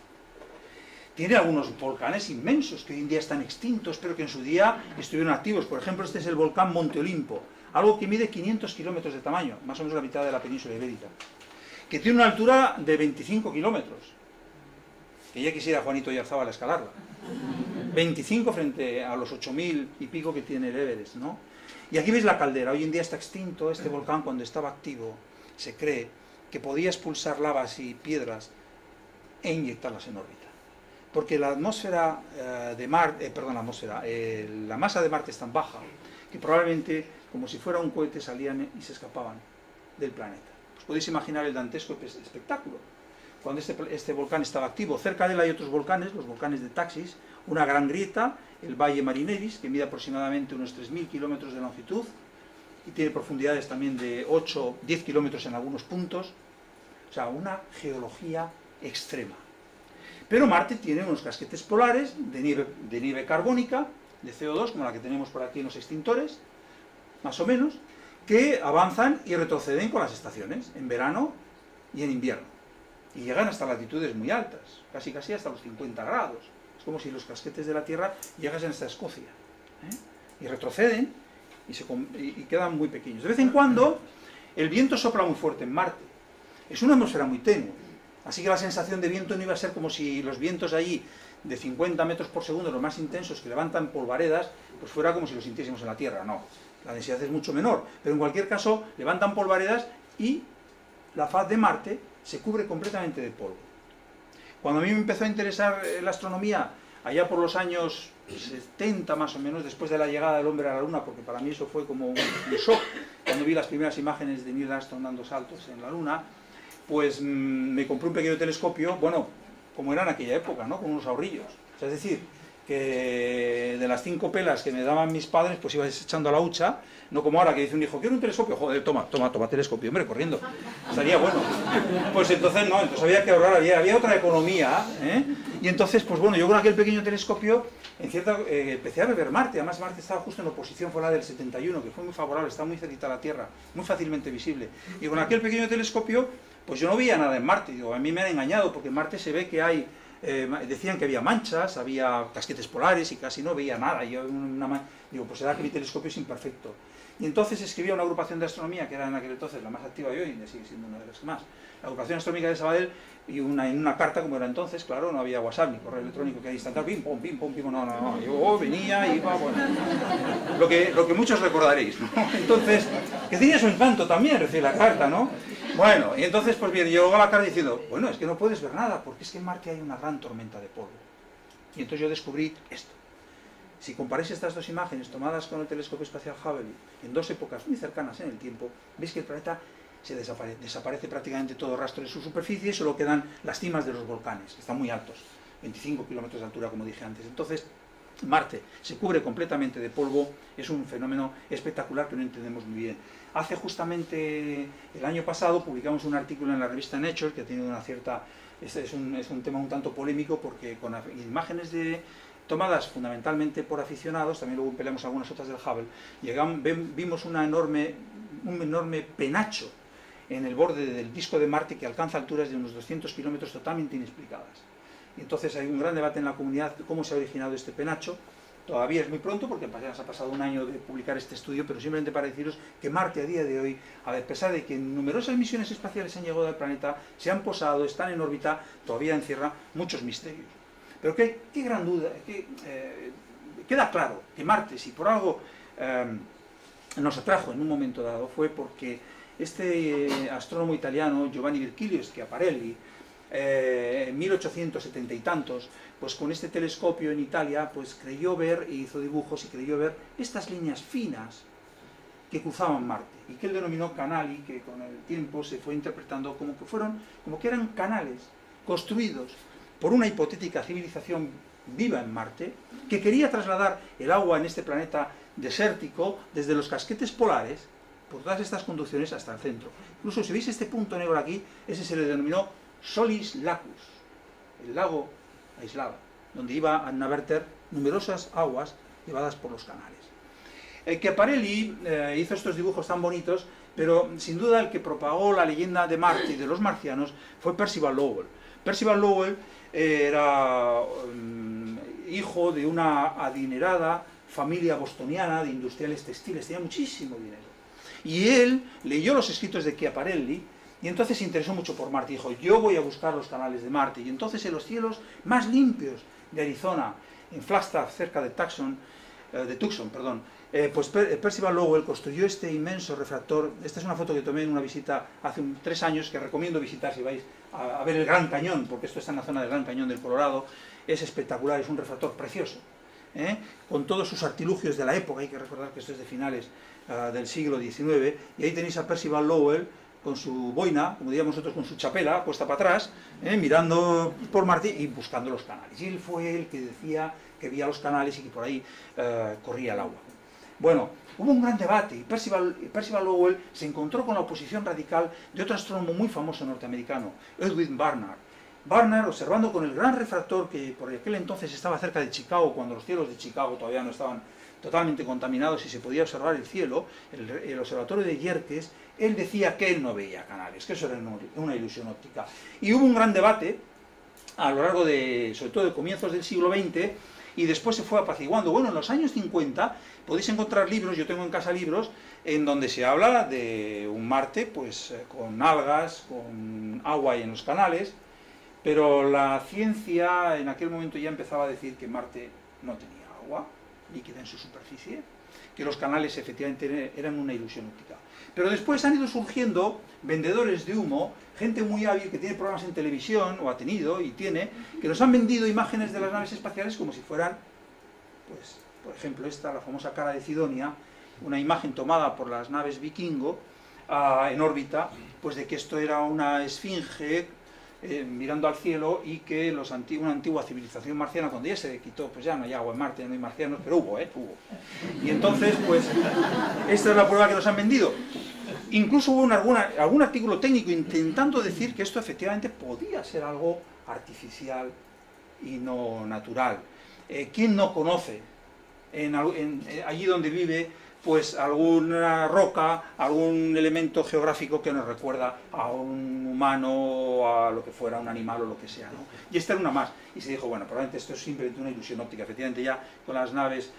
Tiene algunos volcanes inmensos que hoy en día están extintos, pero que en su día estuvieron activos. Por ejemplo, este es el volcán Monte Olimpo, algo que mide 500 kilómetros de tamaño, más o menos la mitad de la península ibérica, que tiene una altura de 25 kilómetros, que ya quisiera Juanito Yarzábal escalarla. 25 frente a los 8.000 y pico que tiene el Everest, ¿no? Y aquí veis la caldera. Hoy en día está extinto este volcán. Cuando estaba activo, se cree que podía expulsar lavas y piedras e inyectarlas en órbita. Porque la atmósfera de Marte, la masa de Marte es tan baja que probablemente, como si fuera un cohete, salían y se escapaban del planeta. Os podéis imaginar el dantesco espectáculo. Cuando este volcán estaba activo, cerca de él hay otros volcanes, los volcanes de Taxis, una gran grieta, el Valle Marineris, que mide aproximadamente unos 3.000 kilómetros de longitud, y tiene profundidades también de 8-10 kilómetros en algunos puntos, o sea, una geología extrema. Pero Marte tiene unos casquetes polares de nieve carbónica, de CO2, como la que tenemos por aquí en los extintores, más o menos, que avanzan y retroceden con las estaciones, en verano y en invierno. Y llegan hasta latitudes muy altas, casi hasta los 50 grados. Es como si los casquetes de la Tierra llegasen hasta Escocia. Y retroceden y quedan muy pequeños. De vez en cuando, el viento sopla muy fuerte en Marte. Es una atmósfera muy tenue. Así que la sensación de viento no iba a ser como si los vientos allí de 50 metros por segundo, los más intensos, que levantan polvaredas, pues fuera como si los sintiésemos en la Tierra. No, la densidad es mucho menor. Pero en cualquier caso, levantan polvaredas y la faz de Marte se cubre completamente de polvo. Cuando a mí me empezó a interesar la astronomía, allá por los años 70 más o menos, después de la llegada del hombre a la Luna, porque para mí eso fue como un shock, cuando vi las primeras imágenes de Neil Armstrong dando saltos en la Luna, pues me compré un pequeño telescopio, bueno, como era en aquella época, ¿no? Con unos ahorrillos. O sea, es decir, que de las 5 pelas que me daban mis padres, pues iba echando a la hucha, no como ahora que dice un hijo, quiero un telescopio, joder, toma telescopio, hombre, corriendo, estaría bueno. Pues entonces no, entonces había que ahorrar, había otra economía, ¿eh? Y entonces, pues bueno, yo con aquel pequeño telescopio, empecé a ver Marte. Además Marte estaba justo en oposición, fue la del 71, que fue muy favorable, está muy cerquita a la Tierra, muy fácilmente visible. Y con aquel pequeño telescopio, pues yo no veía nada en Marte. Digo, a mí me han engañado, porque en Marte se ve que hay, decían que había manchas, había casquetes polares y casi no veía nada. Digo, pues será que mi telescopio es imperfecto. Y entonces escribía una agrupación de astronomía, que era en aquel entonces la más activa de hoy, y sigue siendo una de las más, la agrupación astronómica de Sabadell, y en una carta, como era entonces, claro, no había WhatsApp ni correo electrónico que era instantáneo, pim, pum, no, yo venía, iba, bueno, lo que muchos recordaréis, ¿no? Entonces, que tenía su encanto también recibir la carta, ¿no? Bueno, y entonces, pues bien, llegó a la carta diciendo, bueno, es que no puedes ver nada, porque es que en Marte hay una gran tormenta de polvo. Y entonces yo descubrí esto. Si comparáis estas dos imágenes tomadas con el telescopio espacial Hubble en dos épocas muy cercanas en el tiempo, veis que el planeta desaparece prácticamente todo rastro de su superficie y solo quedan las cimas de los volcanes, que están muy altos, 25 kilómetros de altura, como dije antes. Entonces, Marte se cubre completamente de polvo, es un fenómeno espectacular que no entendemos muy bien. Hace justamente el año pasado publicamos un artículo en la revista Nature que ha tenido una cierta... Este es un tema un tanto polémico porque con imágenes tomadas fundamentalmente por aficionados, también luego peleamos algunas otras del Hubble, vimos un enorme penacho en el borde del disco de Marte que alcanza alturas de unos 200 kilómetros totalmente inexplicadas. Y entonces hay un gran debate en la comunidad de cómo se ha originado este penacho. Todavía es muy pronto porque apenas ha pasado un año de publicar este estudio, pero simplemente para deciros que Marte a día de hoy, a pesar de que numerosas misiones espaciales han llegado al planeta, se han posado, están en órbita, todavía encierra muchos misterios. Pero qué gran duda, queda claro que Marte, si por algo nos atrajo en un momento dado, fue porque este astrónomo italiano, Giovanni Virgilio Schiaparelli, en 1870 y tantos, pues con este telescopio en Italia, pues creyó ver, e hizo dibujos y creyó ver estas líneas finas que cruzaban Marte, y que él denominó canali, que con el tiempo se fue interpretando como que eran canales construidos por una hipotética civilización viva en Marte, que quería trasladar el agua en este planeta desértico desde los casquetes polares, por todas estas conducciones hasta el centro. Incluso si veis este punto negro aquí, ese se le denominó Solis Lacus, el lago aislado, donde iba a verter numerosas aguas llevadas por los canales. Chiaparelli hizo estos dibujos tan bonitos, pero sin duda el que propagó la leyenda de Marte y de los marcianos fue Percival Lowell. Percival Lowell era hijo de una adinerada familia bostoniana de industriales textiles, tenía muchísimo dinero. Y él leyó los escritos de Chiaparelli y entonces se interesó mucho por Marte. Dijo, yo voy a buscar los canales de Marte. Y entonces en los cielos más limpios de Arizona, en Flagstaff, cerca de Tucson, pues Percival Lowell construyó este inmenso refractor. Esta es una foto que tomé en una visita hace 3 años, que recomiendo visitar si vais a ver el Gran Cañón, porque esto está en la zona del Gran Cañón del Colorado. Es espectacular, es un refractor precioso, con todos sus artilugios de la época. Hay que recordar que esto es de finales del siglo XIX, y ahí tenéis a Percival Lowell con su boina, como diríamos nosotros, con su chapela puesta para atrás, mirando por Marte y buscando los canales. Y él fue el que decía que veía los canales y que por ahí corría el agua. Bueno, hubo un gran debate y Percival Lowell se encontró con la oposición radical de otro astrónomo muy famoso norteamericano, Edwin Barnard. Barnard, observando con el gran refractor que por aquel entonces estaba cerca de Chicago, cuando los cielos de Chicago todavía no estaban totalmente contaminados y se podía observar el cielo, el observatorio de Yerkes, él decía que él no veía canales, que eso era una ilusión óptica. Y hubo un gran debate a lo largo de, sobre todo de comienzos del siglo XX, y después se fue apaciguando. Bueno, en los años 50 podéis encontrar libros, yo tengo en casa libros, en donde se habla de un Marte, pues con algas, con agua en los canales, pero la ciencia en aquel momento ya empezaba a decir que Marte no tenía agua líquida en su superficie, que los canales efectivamente eran una ilusión óptica. Pero después han ido surgiendo vendedores de humo, gente muy hábil que tiene programas en televisión, o ha tenido y tiene, que nos han vendido imágenes de las naves espaciales como si fueran, pues, por ejemplo, esta, la famosa cara de Cidonia, una imagen tomada por las naves Vikingo en órbita, pues de que esto era una esfinge mirando al cielo, y que una antigua civilización marciana, cuando ya se quitó, pues ya no hay agua en Marte, no hay marcianos, pero hubo. Y entonces, pues, esta es la prueba que nos han vendido. Incluso hubo algún artículo técnico intentando decir que esto efectivamente podía ser algo artificial y no natural. ¿Quién no conoce allí donde vive, pues alguna roca, algún elemento geográfico que nos recuerda a un humano, o a lo que fuera, un animal o lo que sea, ¿no? Y esta era una más. Y se dijo, bueno, probablemente esto es simplemente una ilusión óptica. Efectivamente, ya con las naves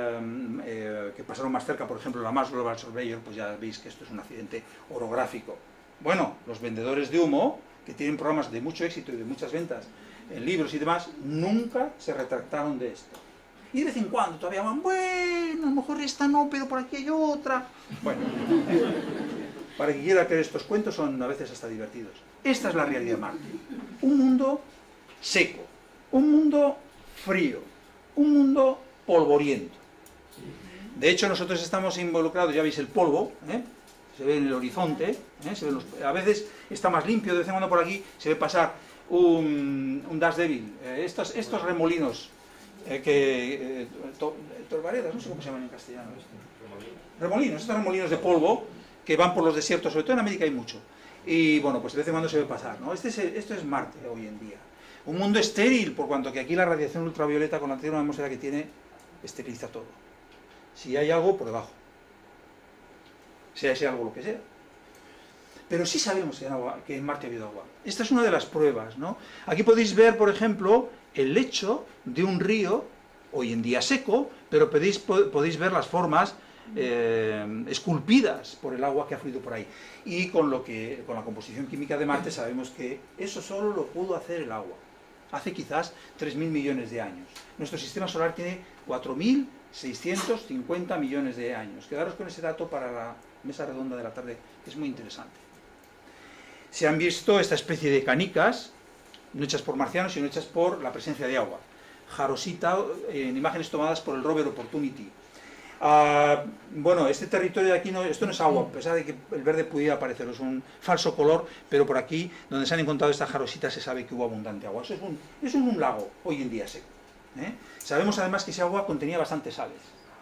que pasaron más cerca, por ejemplo la Mars Global Surveyor, pues ya veis que esto es un accidente orográfico. Bueno, los vendedores de humo, que tienen programas de mucho éxito y de muchas ventas en libros y demás, nunca se retractaron de esto. Y de vez en cuando todavía van, bueno, a lo mejor esta no, pero por aquí hay otra. Bueno, para quien quiera creer estos cuentos, son a veces hasta divertidos. Esta es la realidad de Marte. Un mundo seco, un mundo frío, un mundo polvoriento. De hecho, nosotros estamos involucrados, ya veis el polvo, se ve en el horizonte, a veces está más limpio, de vez en cuando por aquí se ve pasar un Dash Devil, estos remolinos, torbaredas, no sé cómo se llaman en castellano. Remolinos, estos remolinos de polvo que van por los desiertos, sobre todo en América hay mucho. Y bueno, pues de vez en cuando se ve pasar, ¿no? Esto es Marte hoy en día. Un mundo estéril, por cuanto que aquí la radiación ultravioleta con la atmósfera que tiene esteriliza todo. Si hay algo, por debajo. Sea ese algo lo que sea. Pero sí sabemos que en Marte ha habido agua. Esta es una de las pruebas, ¿no? Aquí podéis ver, por ejemplo, el lecho de un río, hoy en día seco, pero podéis ver las formas esculpidas por el agua que ha fluido por ahí. Y con la composición química de Marte sabemos que eso solo lo pudo hacer el agua. Hace quizás 3.000 millones de años. Nuestro sistema solar tiene 4.650 millones de años. Quedaros con ese dato para la mesa redonda de la tarde, que es muy interesante. Se han visto esta especie de canicas no hechas por marcianos, sino hechas por la presencia de agua. Jarosita, en imágenes tomadas por el rover Opportunity. Bueno, este territorio de aquí, esto no es agua, a pesar de que el verde pudiera parecer, es un falso color, pero por aquí, donde se han encontrado estas jarositas, se sabe que hubo abundante agua. Eso es un lago, hoy en día seco. Sabemos además que ese agua contenía bastantes sales.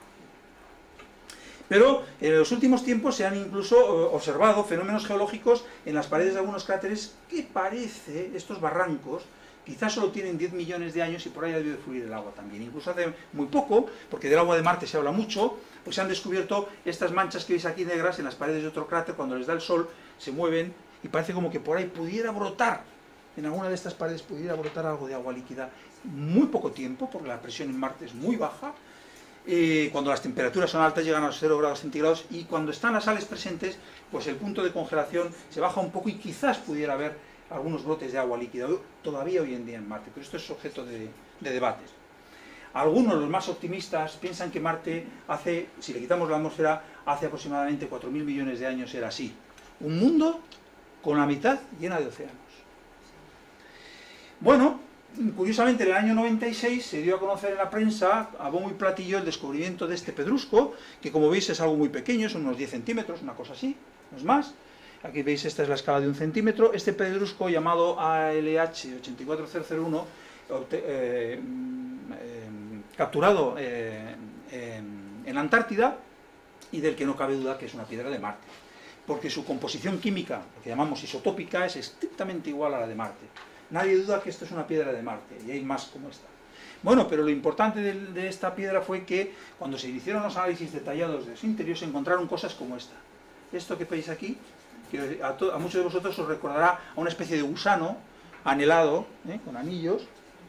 Pero en los últimos tiempos se han incluso observado fenómenos geológicos en las paredes de algunos cráteres que parece, estos barrancos, quizás solo tienen 10 millones de años y por ahí ha debido fluir el agua también. Incluso hace muy poco, porque del agua de Marte se habla mucho, pues se han descubierto estas manchas que veis aquí negras en las paredes de otro cráter, cuando les da el sol, se mueven y parece como que por ahí pudiera brotar, en alguna de estas paredes pudiera brotar algo de agua líquida. Muy poco tiempo, porque la presión en Marte es muy baja, cuando las temperaturas son altas llegan a los 0 grados centígrados y cuando están las sales presentes, pues el punto de congelación se baja un poco y quizás pudiera haber algunos brotes de agua líquida, todavía hoy en día en Marte, pero esto es objeto de debates. Algunos, los más optimistas, piensan que Marte hace, si le quitamos la atmósfera, hace aproximadamente 4.000 millones de años era así. Un mundo con la mitad llena de océanos. Bueno, curiosamente en el año 96 se dio a conocer en la prensa, a bombo y platillo, el descubrimiento de este pedrusco, que como veis es algo muy pequeño, son unos 10 centímetros, una cosa así, no es más. Aquí veis, esta es la escala de 1 centímetro. Este pedrusco llamado ALH 84001, capturado en la Antártida, y del que no cabe duda que es una piedra de Marte, porque su composición química, lo que llamamos isotópica, es estrictamente igual a la de Marte. Nadie duda que esto es una piedra de Marte, y hay más como esta. Bueno, pero lo importante de esta piedra fue que cuando se hicieron los análisis detallados de su interior se encontraron cosas como esta. Esto que veis aquí, que a muchos de vosotros os recordará a una especie de gusano anhelado, con anillos,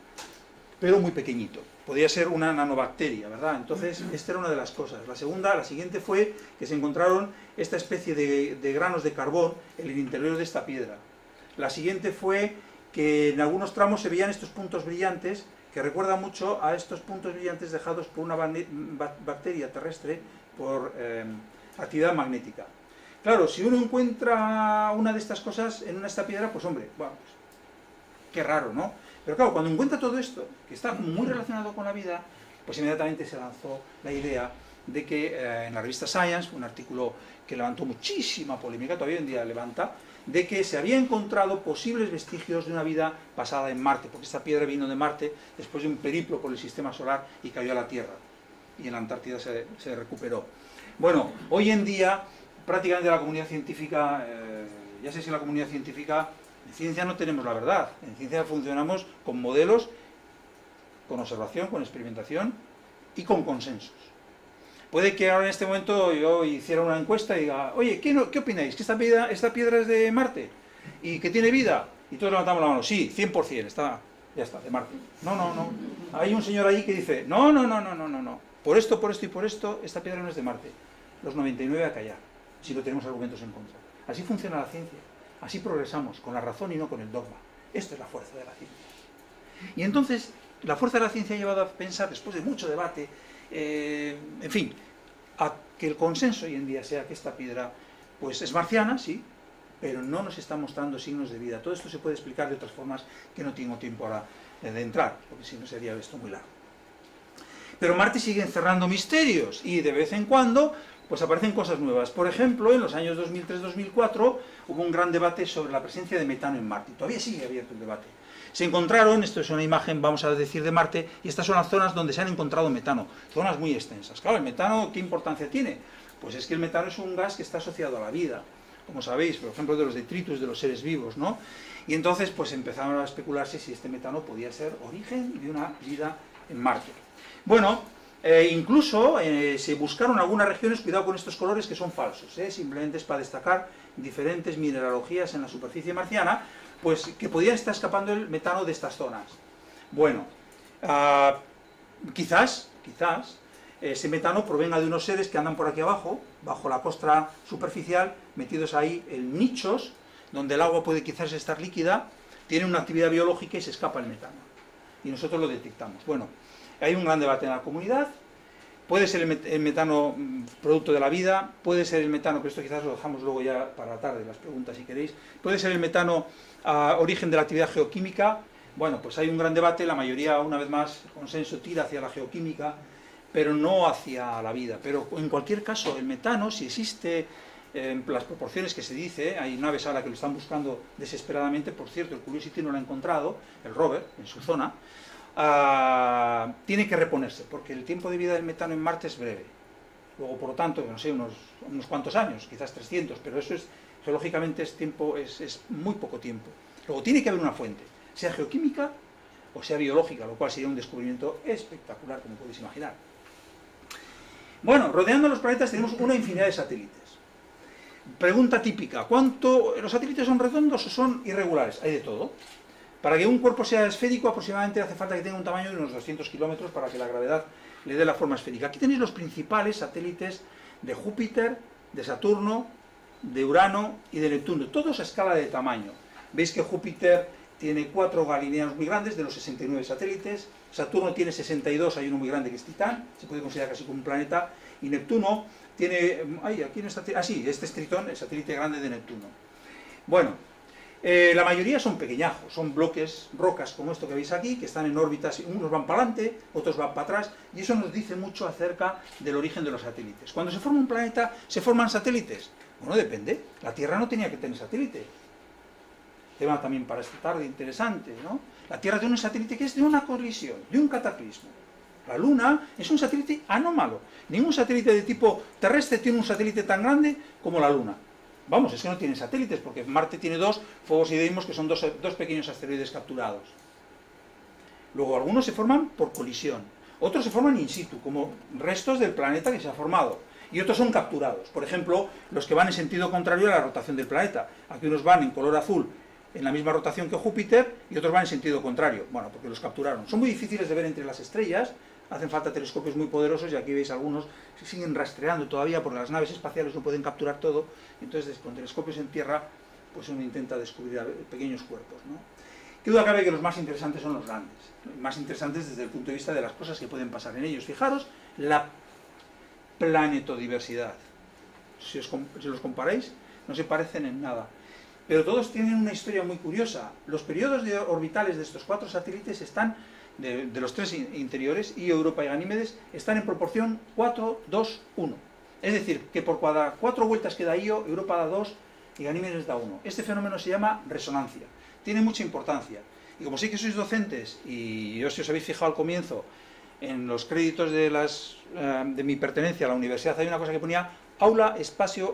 pero muy pequeñito. Podría ser una nanobacteria, ¿verdad? Entonces, esta era una de las cosas. La siguiente fue que se encontraron esta especie de granos de carbón en el interior de esta piedra. La siguiente fue que en algunos tramos se veían estos puntos brillantes, que recuerdan mucho a estos puntos brillantes dejados por una bacteria terrestre por actividad magnética. Claro, si uno encuentra una de estas cosas en esta piedra, pues hombre, bueno, pues, qué raro, ¿no? Pero claro, cuando encuentra todo esto, que está muy relacionado con la vida, pues inmediatamente se lanzó la idea de que en la revista Science, un artículo que levantó muchísima polémica, todavía hoy en día levanta, de que se había encontrado posibles vestigios de una vida pasada en Marte, porque esta piedra vino de Marte después de un periplo por el sistema solar y cayó a la Tierra, y en la Antártida se recuperó. Bueno, hoy en día prácticamente la comunidad científica, ya sé si la comunidad científica, en ciencia no tenemos la verdad, en ciencia funcionamos con modelos, con observación, con experimentación y con consensos. Puede que ahora en este momento yo hiciera una encuesta y diga, oye, ¿qué opináis? ¿Que esta piedra es de Marte? ¿Y que tiene vida? Y todos levantamos la mano, sí, 100%, ya está, de Marte. No. Hay un señor ahí que dice, no. Por esto y por esto, esta piedra no es de Marte. Los 99 a callar, si no tenemos argumentos en contra. Así funciona la ciencia. Así progresamos, con la razón y no con el dogma. Esto es la fuerza de la ciencia. Y entonces, la fuerza de la ciencia ha llevado a pensar, después de mucho debate, en fin, a que el consenso hoy en día sea que esta piedra pues es marciana, sí, pero no nos está mostrando signos de vida. Todo esto se puede explicar de otras formas que no tengo tiempo ahora de entrar, porque si no sería esto muy largo. Pero Marte sigue encerrando misterios y de vez en cuando pues aparecen cosas nuevas. Por ejemplo, en los años 2003-2004 hubo un gran debate sobre la presencia de metano en Marte. Todavía sigue abierto el debate. Se encontraron, esto es una imagen, vamos a decir, de Marte, y estas son las zonas donde se han encontrado metano. Zonas muy extensas. Claro, el metano, ¿qué importancia tiene? Pues es que el metano es un gas que está asociado a la vida, como sabéis, por ejemplo, de los detritus de los seres vivos, ¿no? Y entonces, pues empezaron a especularse si este metano podía ser origen de una vida en Marte. Bueno, incluso se buscaron algunas regiones, cuidado con estos colores que son falsos, simplemente es para destacar diferentes mineralogías en la superficie marciana, pues que podía estar escapando el metano de estas zonas. Bueno, quizás ese metano provenga de unos seres que andan por aquí abajo, bajo la costra superficial, metidos ahí en nichos, donde el agua puede quizás estar líquida, tiene una actividad biológica y se escapa el metano. Y nosotros lo detectamos. Bueno, hay un gran debate en la comunidad. Puede ser el metano producto de la vida, puede ser el metano, pero esto quizás lo dejamos luego ya para la tarde, las preguntas si queréis, puede ser el metano origen de la actividad geoquímica, Bueno, pues hay un gran debate, la mayoría, una vez más, el consenso tira hacia la geoquímica, pero no hacia la vida. Pero en cualquier caso, el metano, si existe en las proporciones que se dice, hay naves ahora que lo están buscando desesperadamente, por cierto, el Curiosity no lo ha encontrado, el rover, en su zona, tiene que reponerse, porque el tiempo de vida del metano en Marte es breve. Luego, por lo tanto, no sé, unos cuantos años, quizás 300, pero eso es, geológicamente es muy poco tiempo. Luego tiene que haber una fuente, sea geoquímica o sea biológica, lo cual sería un descubrimiento espectacular, como podéis imaginar. Bueno, rodeando los planetas tenemos una infinidad de satélites. Pregunta típica, ¿los satélites son redondos o son irregulares? Hay de todo. Para que un cuerpo sea esférico aproximadamente hace falta que tenga un tamaño de unos 200 kilómetros para que la gravedad le dé la forma esférica. Aquí tenéis los principales satélites de Júpiter, de Saturno, de Urano y de Neptuno, todos a escala de tamaño. Veis que Júpiter tiene 4 galileanos muy grandes de los 69 satélites, Saturno tiene 62, hay uno muy grande que es Titán, se puede considerar casi como un planeta, y Neptuno tiene... aquí no está... sí, este es Tritón, el satélite grande de Neptuno. Bueno, la mayoría son pequeñajos, son bloques, rocas como esto que veis aquí, que están en órbitas, unos van para adelante, otros van para atrás, y eso nos dice mucho acerca del origen de los satélites. Cuando se forma un planeta, ¿se forman satélites? Bueno, depende, la Tierra no tenía que tener satélite. Tema también para esta tarde interesante, ¿no? La Tierra tiene un satélite que es de una colisión, de un cataclismo. La Luna es un satélite anómalo. Ningún satélite de tipo terrestre tiene un satélite tan grande como la Luna. Vamos, es que no tiene satélites, porque Marte tiene 2 Phobos y Deimos, que son dos pequeños asteroides capturados. Luego, algunos se forman por colisión, otros se forman in situ, como restos del planeta que se ha formado, y otros son capturados. Por ejemplo, los que van en sentido contrario a la rotación del planeta. Aquí unos van en color azul, en la misma rotación que Júpiter, y otros van en sentido contrario. Bueno, porque los capturaron. Son muy difíciles de ver entre las estrellas, hacen falta telescopios muy poderosos, y aquí veis algunos que siguen rastreando todavía, porque las naves espaciales no pueden capturar todo, entonces con telescopios en tierra, pues uno intenta descubrir pequeños cuerpos, ¿no? Qué duda cabe que los más interesantes son los grandes, más interesantes desde el punto de vista de las cosas que pueden pasar en ellos. Fijaros la planetodiversidad. Si los comparáis, no se parecen en nada. Pero todos tienen una historia muy curiosa. Los periodos orbitales de estos 4 satélites están, de los 3 interiores, y Europa y Ganímedes, están en proporción 4, 2, 1. Es decir, que por cada 4 vueltas que da Io, Europa da 2 y Ganímedes da 1. Este fenómeno se llama resonancia. Tiene mucha importancia. Y como sé que sois docentes, y si os habéis fijado al comienzo, en los créditos de mi pertenencia a la universidad, hay una cosa que ponía aula, espacio,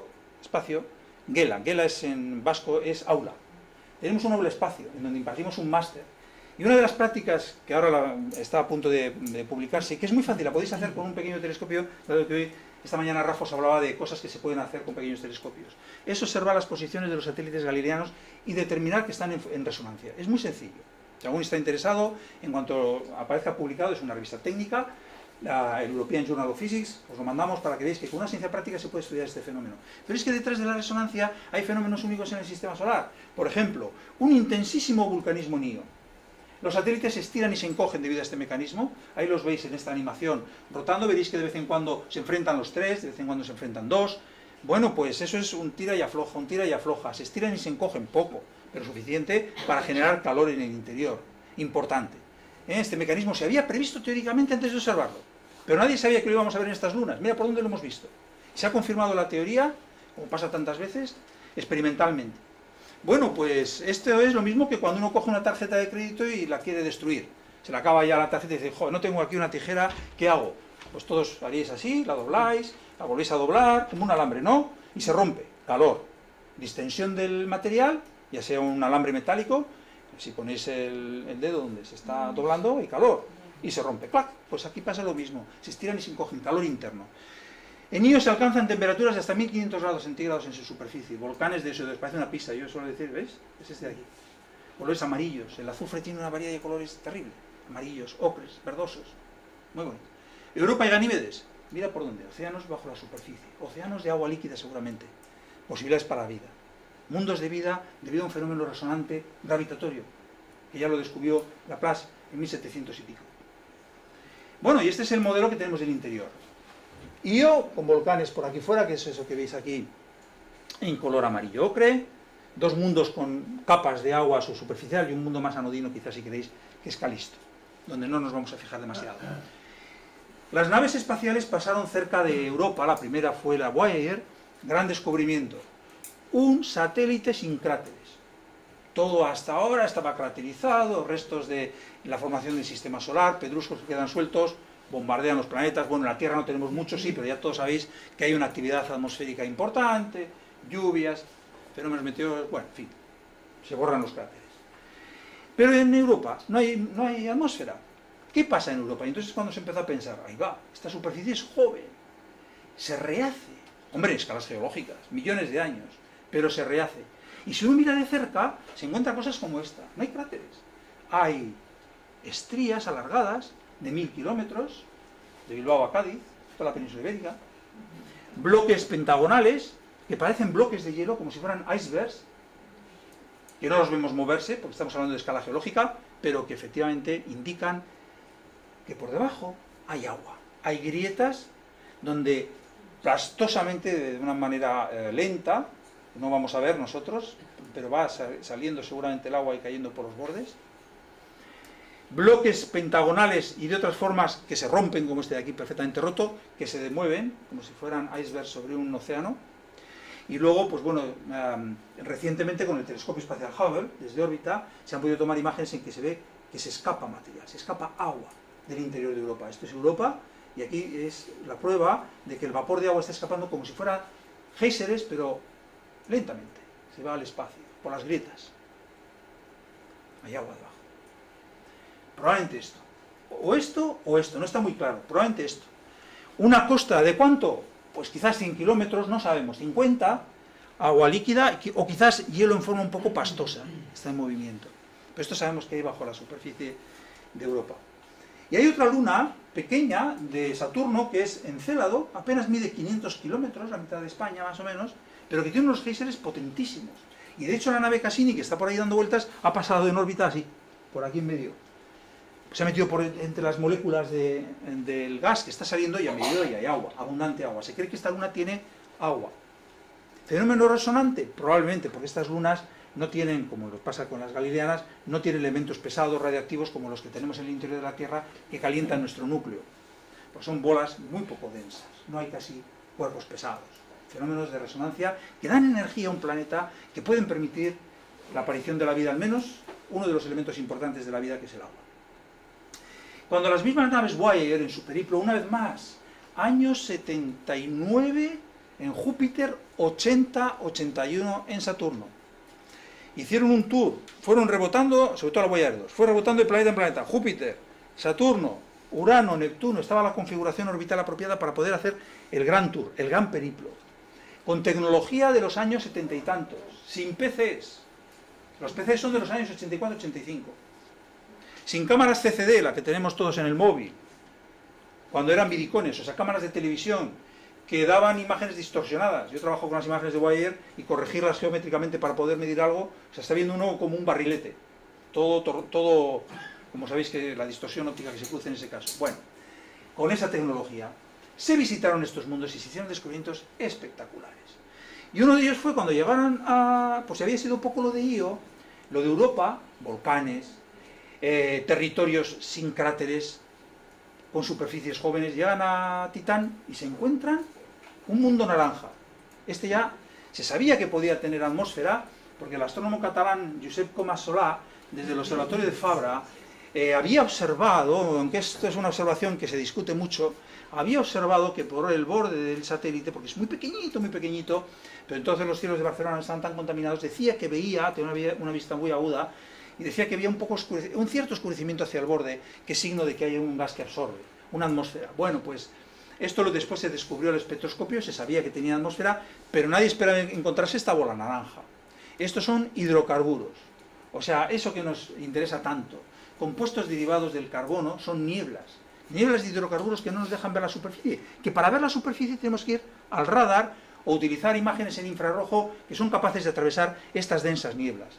gela. Gela es en vasco, es aula. Tenemos un aula espacio, en donde impartimos un máster. Y una de las prácticas, que ahora está a punto de publicarse, que es muy fácil, la podéis hacer con un pequeño telescopio, dado que hoy, esta mañana Rafa os hablaba de cosas que se pueden hacer con pequeños telescopios. Es observar las posiciones de los satélites galileanos y determinar que están en resonancia. Es muy sencillo. Si alguno está interesado, en cuanto aparezca publicado, es una revista técnica, el European Journal of Physics, os lo mandamos para que veáis que con una ciencia práctica se puede estudiar este fenómeno. Pero es que detrás de la resonancia hay fenómenos únicos en el sistema solar. Por ejemplo, un intensísimo vulcanismo en Io. Los satélites se estiran y se encogen debido a este mecanismo. Ahí los veis en esta animación rotando. Veréis que de vez en cuando se enfrentan los 3, de vez en cuando se enfrentan 2. Bueno, pues eso es un tira y afloja, un tira y afloja. Se estiran y se encogen poco, pero suficiente para generar calor en el interior. Importante. Este mecanismo se había previsto teóricamente antes de observarlo, pero nadie sabía que lo íbamos a ver en estas lunas. Mira por dónde lo hemos visto. Se ha confirmado la teoría, como pasa tantas veces, experimentalmente. Bueno, pues esto es lo mismo que cuando uno coge una tarjeta de crédito y la quiere destruir. Se le acaba ya la tarjeta y dice, joder, no tengo aquí una tijera, ¿qué hago? Pues todos haríais así, la dobláis, la volvéis a doblar, como un alambre, ¿no? Y se rompe. Calor. Distensión del material, ya sea un alambre metálico, si ponéis el dedo donde se está doblando, hay calor. Y se rompe. ¡Clac! Pues aquí pasa lo mismo. Se estiran y se encogen, calor interno. En Io se alcanzan temperaturas de hasta 1500 grados centígrados en su superficie. Volcanes de eso, parece una pista, yo suelo decir, ¿veis? Es este de aquí. Colores amarillos. El azufre tiene una variedad de colores terrible. Amarillos, ocres, verdosos. Muy bonito. Europa y Ganímedes. Mira por dónde. Océanos bajo la superficie. Océanos de agua líquida seguramente. Posibilidades para la vida. Mundos de vida debido a un fenómeno resonante gravitatorio, que ya lo descubrió Laplace en 1700 y pico. Bueno, y este es el modelo que tenemos del interior. Io, con volcanes por aquí fuera, que es eso que veis aquí, en color amarillo ocre, dos mundos con capas de agua subsuperficial y un mundo más anodino, quizás si queréis, que es Calisto, donde no nos vamos a fijar demasiado. Las naves espaciales pasaron cerca de Europa, la primera fue la Voyager, gran descubrimiento, un satélite sin cráteres. Todo hasta ahora estaba craterizado, restos de la formación del sistema solar, pedruscos que quedan sueltos, bombardean los planetas. Bueno, en la Tierra no tenemos mucho, sí, pero ya todos sabéis que hay una actividad atmosférica importante, lluvias, fenómenos meteorológicos, bueno, en fin, se borran los cráteres. Pero en Europa no hay atmósfera. ¿Qué pasa en Europa? Y entonces cuando se empezó a pensar, ahí va, esta superficie es joven, se rehace, hombre, en escalas geológicas, millones de años, pero se rehace. Y si uno mira de cerca, se encuentra cosas como esta. No hay cráteres. Hay estrías alargadas de 1000 kilómetros, de Bilbao a Cádiz, toda la península ibérica. Bloques pentagonales, que parecen bloques de hielo, como si fueran icebergs, que no los vemos moverse, porque estamos hablando de escala geológica, pero que efectivamente indican que por debajo hay agua. Hay grietas donde plastosamente, de una manera lenta, no vamos a ver nosotros, pero va saliendo seguramente el agua y cayendo por los bordes. Bloques pentagonales y de otras formas que se rompen, como este de aquí perfectamente roto, que se demueven, como si fueran icebergs sobre un océano. Y luego, pues bueno, recientemente con el telescopio espacial Hubble, desde órbita, se han podido tomar imágenes en que se ve que se escapa material, se escapa agua del interior de Europa. Esto es Europa, y aquí es la prueba de que el vapor de agua está escapando como si fuera géiseres, pero lentamente, se va al espacio, por las grietas. Hay agua debajo. Probablemente esto. O esto, no está muy claro. Probablemente esto. Una costa de ¿cuánto? Pues quizás 100 kilómetros, no sabemos, 50, agua líquida, o quizás hielo en forma un poco pastosa, está en movimiento. Pero esto sabemos que hay bajo la superficie de Europa. Y hay otra luna pequeña de Saturno, que es Encélado, apenas mide 500 kilómetros, la mitad de España más o menos, pero que tiene unos géiseres potentísimos. Y de hecho la nave Cassini, que está por ahí dando vueltas, ha pasado en órbita así, por aquí en medio. Se ha metido entre las moléculas del gas que está saliendo y a medio y hay agua, abundante agua. Se cree que esta luna tiene agua. ¿Fenómeno resonante? Probablemente, porque estas lunas no tienen, como lo pasa con las galileanas, no tienen elementos pesados, radiactivos, como los que tenemos en el interior de la Tierra, que calientan nuestro núcleo. Pues son bolas muy poco densas, no hay casi cuerpos pesados. Fenómenos de resonancia que dan energía a un planeta, que pueden permitir la aparición de la vida, al menos uno de los elementos importantes de la vida, que es el agua. Cuando las mismas naves Voyager, en su periplo, una vez más, años 79 en Júpiter, 80-81 en Saturno, hicieron un tour, fueron rebotando, sobre todo la Voyager 2, fue rebotando de planeta en planeta, Júpiter, Saturno, Urano, Neptuno, estaba la configuración orbital apropiada para poder hacer el gran tour, el gran periplo, con tecnología de los años 70 y tantos, sin PCs. Los PCs son de los años 84-85. Sin cámaras CCD, la que tenemos todos en el móvil, cuando eran vidicones, o sea, cámaras de televisión, que daban imágenes distorsionadas. Yo trabajo con las imágenes de Voyager y corregirlas geométricamente para poder medir algo, o sea, está viendo uno como un barrilete. Todo, como sabéis que la distorsión óptica que se produce en ese caso. Bueno, con esa tecnología se visitaron estos mundos y se hicieron descubrimientos espectaculares. Y uno de ellos fue cuando llegaron a, pues había sido un poco lo de Io, lo de Europa, volcanes, territorios sin cráteres, con superficies jóvenes, llegan a Titán y se encuentran un mundo naranja. Este ya se sabía que podía tener atmósfera, porque el astrónomo catalán Josep Comas Solà, desde el observatorio de Fabra, había observado, aunque esto es una observación que se discute mucho, había observado que por el borde del satélite, porque es muy pequeñito, pero entonces los cielos de Barcelona no estaban tan contaminados, decía que veía, tenía una vista muy aguda, y decía que había un cierto oscurecimiento hacia el borde, que es signo de que hay un gas que absorbe, una atmósfera. Bueno, pues esto después se descubrió el espectroscopio, se sabía que tenía atmósfera, pero nadie esperaba encontrarse esta bola naranja. Estos son hidrocarburos, o sea, eso que nos interesa tanto. Compuestos derivados del carbono son nieblas de hidrocarburos que no nos dejan ver la superficie, que para ver la superficie tenemos que ir al radar o utilizar imágenes en infrarrojo que son capaces de atravesar estas densas nieblas.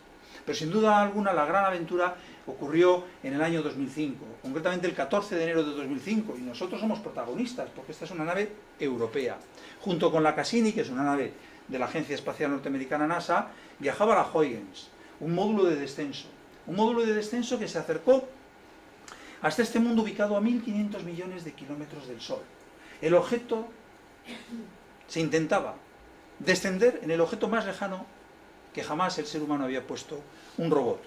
Pero sin duda alguna la gran aventura ocurrió en el año 2005, concretamente el 14 de enero de 2005, y nosotros somos protagonistas, porque esta es una nave europea. Junto con la Cassini, que es una nave de la Agencia Espacial Norteamericana NASA, viajaba la Huygens, un módulo de descenso que se acercó hasta este mundo ubicado a 1.500 millones de kilómetros del Sol. El objeto se intentaba descender en el objeto más lejano que jamás el ser humano había puesto un robot.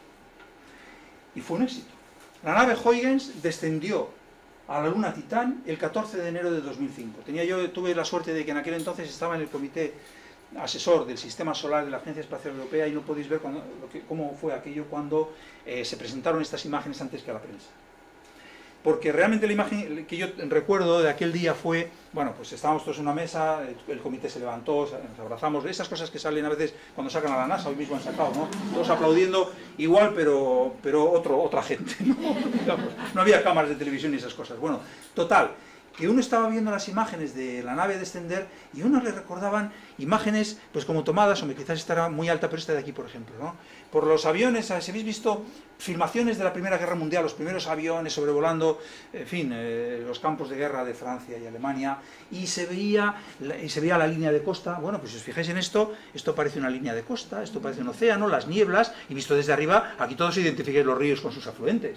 Y fue un éxito. La nave Huygens descendió a la luna Titán el 14 de enero de 2005. Tuve la suerte de que en aquel entonces estaba en el comité asesor del Sistema Solar de la Agencia Espacial Europea y no podéis ver cómo fue aquello cuando se presentaron estas imágenes antes que a la prensa. Porque realmente la imagen que yo recuerdo de aquel día fue, bueno, pues estábamos todos en una mesa, el comité se levantó, nos abrazamos, esas cosas que salen a veces cuando sacan a la NASA, hoy mismo han sacado, ¿no? Todos aplaudiendo, igual, pero otra gente, ¿no? No había cámaras de televisión y esas cosas. Bueno, total, que uno estaba viendo las imágenes de la nave descender y uno le recordaban imágenes, pues como tomadas, hombre, quizás estará muy alta, pero esta de aquí, por ejemplo, ¿no? Por los aviones, si habéis visto filmaciones de la Primera Guerra Mundial, los primeros aviones sobrevolando, en fin, los campos de guerra de Francia y Alemania, y se veía la línea de costa. Bueno, pues si os fijáis en esto parece una línea de costa, esto parece un océano, las nieblas, y visto desde arriba, aquí todos identificáis los ríos con sus afluentes.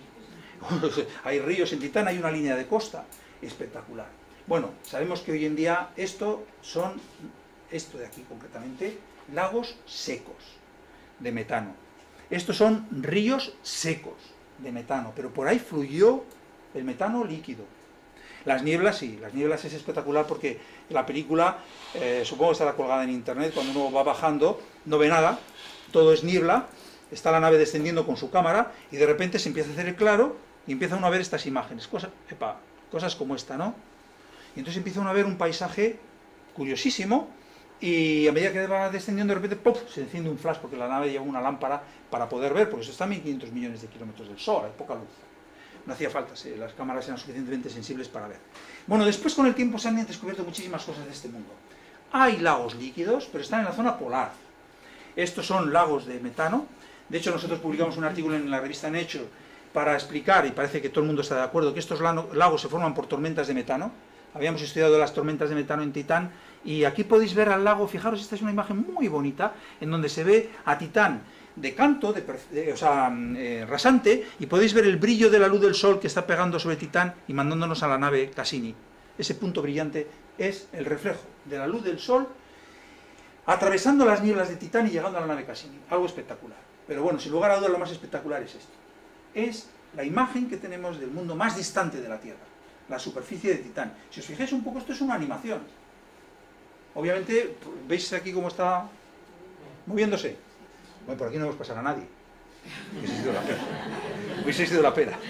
Hay ríos en Titán, hay una línea de costa. Espectacular. Bueno, sabemos que hoy en día esto de aquí concretamente, lagos secos de metano. Estos son ríos secos de metano, pero por ahí fluyó el metano líquido. Las nieblas sí, las nieblas es espectacular porque la película, supongo que estará colgada en internet, cuando uno va bajando no ve nada, todo es niebla, está la nave descendiendo con su cámara y de repente se empieza a hacer el claro y empieza uno a ver estas imágenes, cosas como esta, ¿no? Y entonces empieza uno a ver un paisaje curiosísimo y a medida que va descendiendo de repente ¡pop!, se enciende un flash porque la nave lleva una lámpara para poder ver, porque eso está a 1.500 millones de kilómetros del Sol, hay poca luz. No hacía falta, las cámaras eran suficientemente sensibles para ver. Bueno, después con el tiempo se han descubierto muchísimas cosas de este mundo. Hay lagos líquidos, pero están en la zona polar. Estos son lagos de metano. De hecho, nosotros publicamos un artículo en la revista Nature para explicar, y parece que todo el mundo está de acuerdo, que estos lagos se forman por tormentas de metano. Habíamos estudiado las tormentas de metano en Titán, y aquí podéis ver al lago, fijaros, esta es una imagen muy bonita, en donde se ve a Titán de canto, rasante, y podéis ver el brillo de la luz del Sol que está pegando sobre Titán y mandándonos a la nave Cassini. Ese punto brillante es el reflejo de la luz del Sol atravesando las nieblas de Titán y llegando a la nave Cassini. Algo espectacular. Pero bueno, sin lugar a dudas, lo más espectacular es esto. Es la imagen que tenemos del mundo más distante de la Tierra, la superficie de Titán. Si os fijáis un poco, esto es una animación. Obviamente, ¿veis aquí cómo está moviéndose? Bueno, por aquí no os pasará a nadie. Hubiese sido la pena.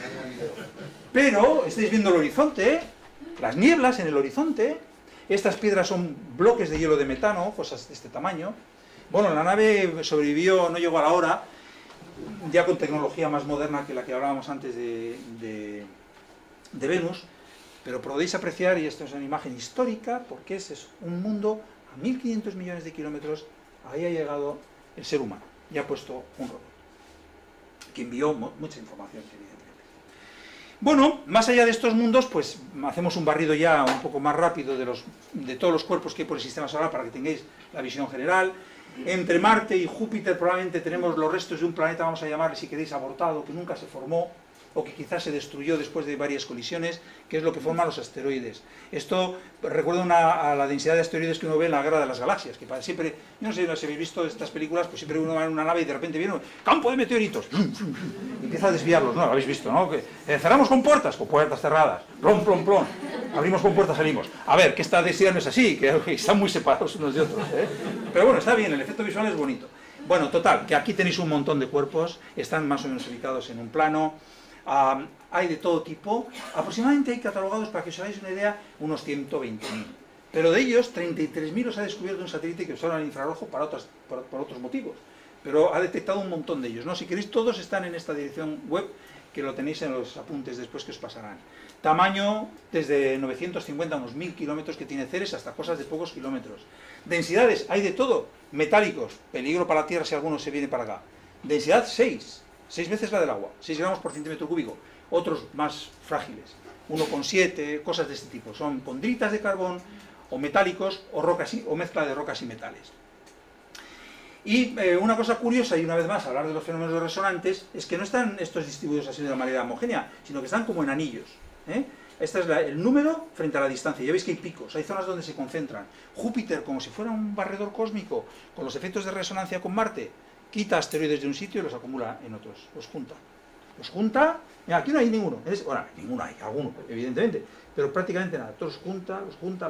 Pero estáis viendo el horizonte, ¿eh? Las nieblas en el horizonte. Estas piedras son bloques de hielo de metano, cosas de este tamaño. Bueno, la nave sobrevivió, no llegó a la hora, ya con tecnología más moderna que la que hablábamos antes de Venus, pero podéis apreciar, y esto es una imagen histórica, porque es un mundo a 1.500 millones de kilómetros, ahí ha llegado el ser humano, y ha puesto un robot, que envió mucha información, evidentemente. Bueno, más allá de estos mundos, pues hacemos un barrido ya un poco más rápido de todos los cuerpos que hay por el sistema solar para que tengáis la visión general. Entre Marte y Júpiter probablemente tenemos los restos de un planeta, vamos a llamarle, si queréis, abortado, que nunca se formó, o que quizás se destruyó después de varias colisiones, que es lo que forman los asteroides. Esto recuerda a la densidad de asteroides que uno ve en la Guerra de las Galaxias, que siempre, yo no sé si habéis visto estas películas, pues siempre uno va en una nave y de repente viene un campo de meteoritos, y empieza a desviarlos, ¿no? Lo habéis visto, ¿no? Que, cerramos con puertas cerradas, plom, plom, plom, abrimos con puertas, salimos. A ver, que esta densidad no es así, que están muy separados unos de otros, ¿eh? Pero bueno, está bien, el efecto visual es bonito. Bueno, total, que aquí tenéis un montón de cuerpos, están más o menos ubicados en un plano. Hay de todo tipo, aproximadamente hay catalogados, para que os hagáis una idea, unos 120.000. Pero de ellos, 33.000 los ha descubierto un satélite que usaron el infrarrojo por otros motivos. Pero ha detectado un montón de ellos, ¿no? Si queréis, todos están en esta dirección web, que lo tenéis en los apuntes después que os pasarán. Tamaño, desde 950 a unos 1.000 kilómetros, que tiene Ceres, hasta cosas de pocos kilómetros. Densidades, hay de todo. Metálicos, peligro para la Tierra si alguno se viene para acá. Densidad 6 veces la del agua, 6 gramos por centímetro cúbico. Otros más frágiles, 1,7, cosas de este tipo. Son condritas de carbón, o metálicos, o rocas, o mezcla de rocas y metales. Y una cosa curiosa, y una vez más hablar de los fenómenos resonantes, es que no están estos distribuidos así de manera homogénea, sino que están como en anillos. Este es el número frente a la distancia. Ya veis que hay picos, hay zonas donde se concentran. Júpiter, como si fuera un barredor cósmico, con los efectos de resonancia con Marte, quita asteroides de un sitio y los acumula en otros, los junta. Los junta, mira, aquí no hay ninguno, bueno, ninguno hay, alguno, evidentemente, pero prácticamente nada, todos los junta,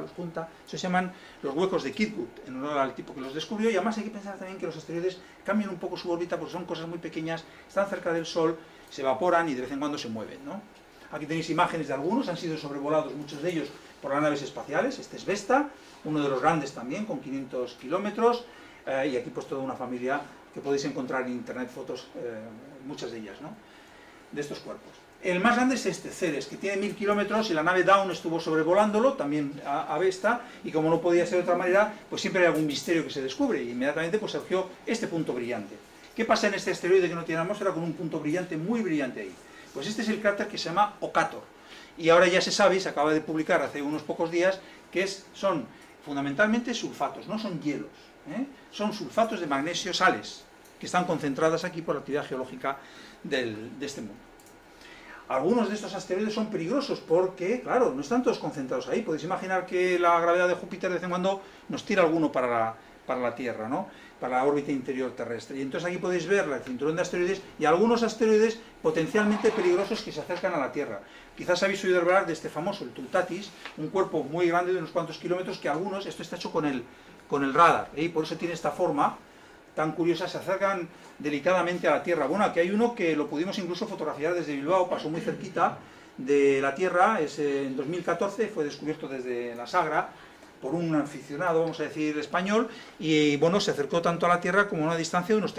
eso se llaman los huecos de Kittwood, en honor al tipo que los descubrió, y además hay que pensar también que los asteroides cambian un poco su órbita porque son cosas muy pequeñas, están cerca del Sol, se evaporan y de vez en cuando se mueven, ¿no? Aquí tenéis imágenes de algunos, han sido sobrevolados muchos de ellos por las naves espaciales, este es Vesta, uno de los grandes también, con 500 kilómetros, y aquí pues toda una familia que podéis encontrar en internet fotos, muchas de ellas, ¿no?, de estos cuerpos. El más grande es este, Ceres, que tiene 1000 kilómetros y la nave Dawn estuvo sobrevolándolo, también a Vesta, y como no podía ser de otra manera, pues siempre hay algún misterio que se descubre, y inmediatamente pues surgió este punto brillante. ¿Qué pasa en este asteroide que no tiene atmósfera con un punto brillante, muy brillante ahí? Pues este es el cráter que se llama Ocator, y ahora ya se sabe, se acaba de publicar hace unos pocos días, que son fundamentalmente sulfatos, no son hielos, son sulfatos de magnesio, sales, que están concentradas aquí por la actividad geológica de este mundo. Algunos de estos asteroides son peligrosos porque, claro, no están todos concentrados ahí. Podéis imaginar que la gravedad de Júpiter de vez en cuando nos tira alguno para la Tierra, ¿no?, para la órbita interior terrestre. Y entonces aquí podéis ver el cinturón de asteroides y algunos asteroides potencialmente peligrosos que se acercan a la Tierra. Quizás habéis oído hablar de este famoso, el Tultatis, un cuerpo muy grande de unos cuantos kilómetros que algunos, esto está hecho con el radar, y por eso tiene esta forma tan curiosas, se acercan delicadamente a la Tierra. Bueno, aquí hay uno que lo pudimos incluso fotografiar desde Bilbao, pasó muy cerquita de la Tierra, en 2014, fue descubierto desde la Sagra por un aficionado, vamos a decir, español, y bueno, se acercó tanto a la Tierra como a una distancia de unos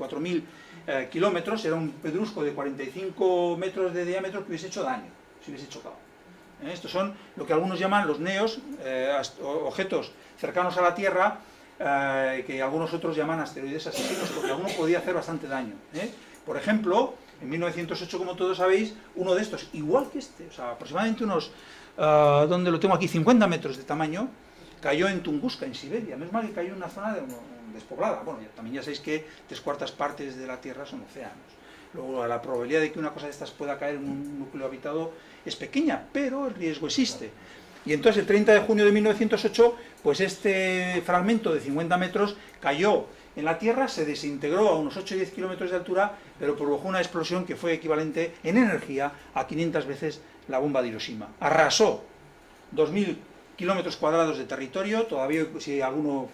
34.000 kilómetros, era un pedrusco de 45 metros de diámetro que hubiese hecho daño, si hubiese chocado. Estos son lo que algunos llaman los neos, objetos cercanos a la Tierra, que algunos otros llaman asteroides asesinos, porque alguno podía hacer bastante daño. Por ejemplo, en 1908, como todos sabéis, uno de estos, igual que este, o sea, aproximadamente unos, ¿dónde lo tengo aquí?, 50 metros de tamaño, cayó en Tunguska, en Siberia. Menos mal que cayó en una zona despoblada. Bueno, también ya sabéis que 3/4 partes de la Tierra son océanos. Luego, la probabilidad de que una cosa de estas pueda caer en un núcleo habitado es pequeña, pero el riesgo existe. Y entonces el 30 de junio de 1908, pues este fragmento de 50 metros cayó en la Tierra, se desintegró a unos 8 o 10 kilómetros de altura, pero provocó una explosión que fue equivalente en energía a 500 veces la bomba de Hiroshima. Arrasó 2000 kilómetros cuadrados de territorio, todavía si alguno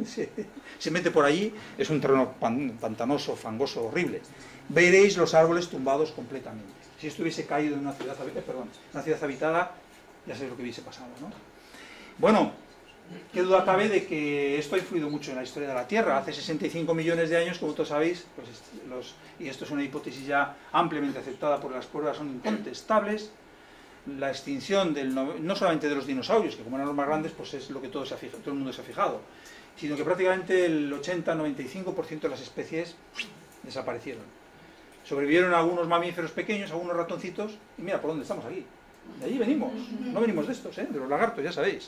se mete por allí, es un terreno pantanoso, fangoso, horrible. Veréis los árboles tumbados completamente. Si esto hubiese caído en una ciudad habitada, ya sabéis lo que hubiese pasado, ¿no? Bueno, qué duda cabe de que esto ha influido mucho en la historia de la Tierra. Hace 65 millones de años, como todos sabéis, pues y esto es una hipótesis ya ampliamente aceptada por las pruebas, son incontestables, la extinción no solamente de los dinosaurios, que como eran los más grandes, pues es lo que todo el mundo se ha fijado, sino que prácticamente el 80-95% de las especies desaparecieron. Sobrevivieron algunos mamíferos pequeños, algunos ratoncitos, y mira por dónde estamos aquí. De allí venimos, no venimos de estos, de los lagartos, ya sabéis.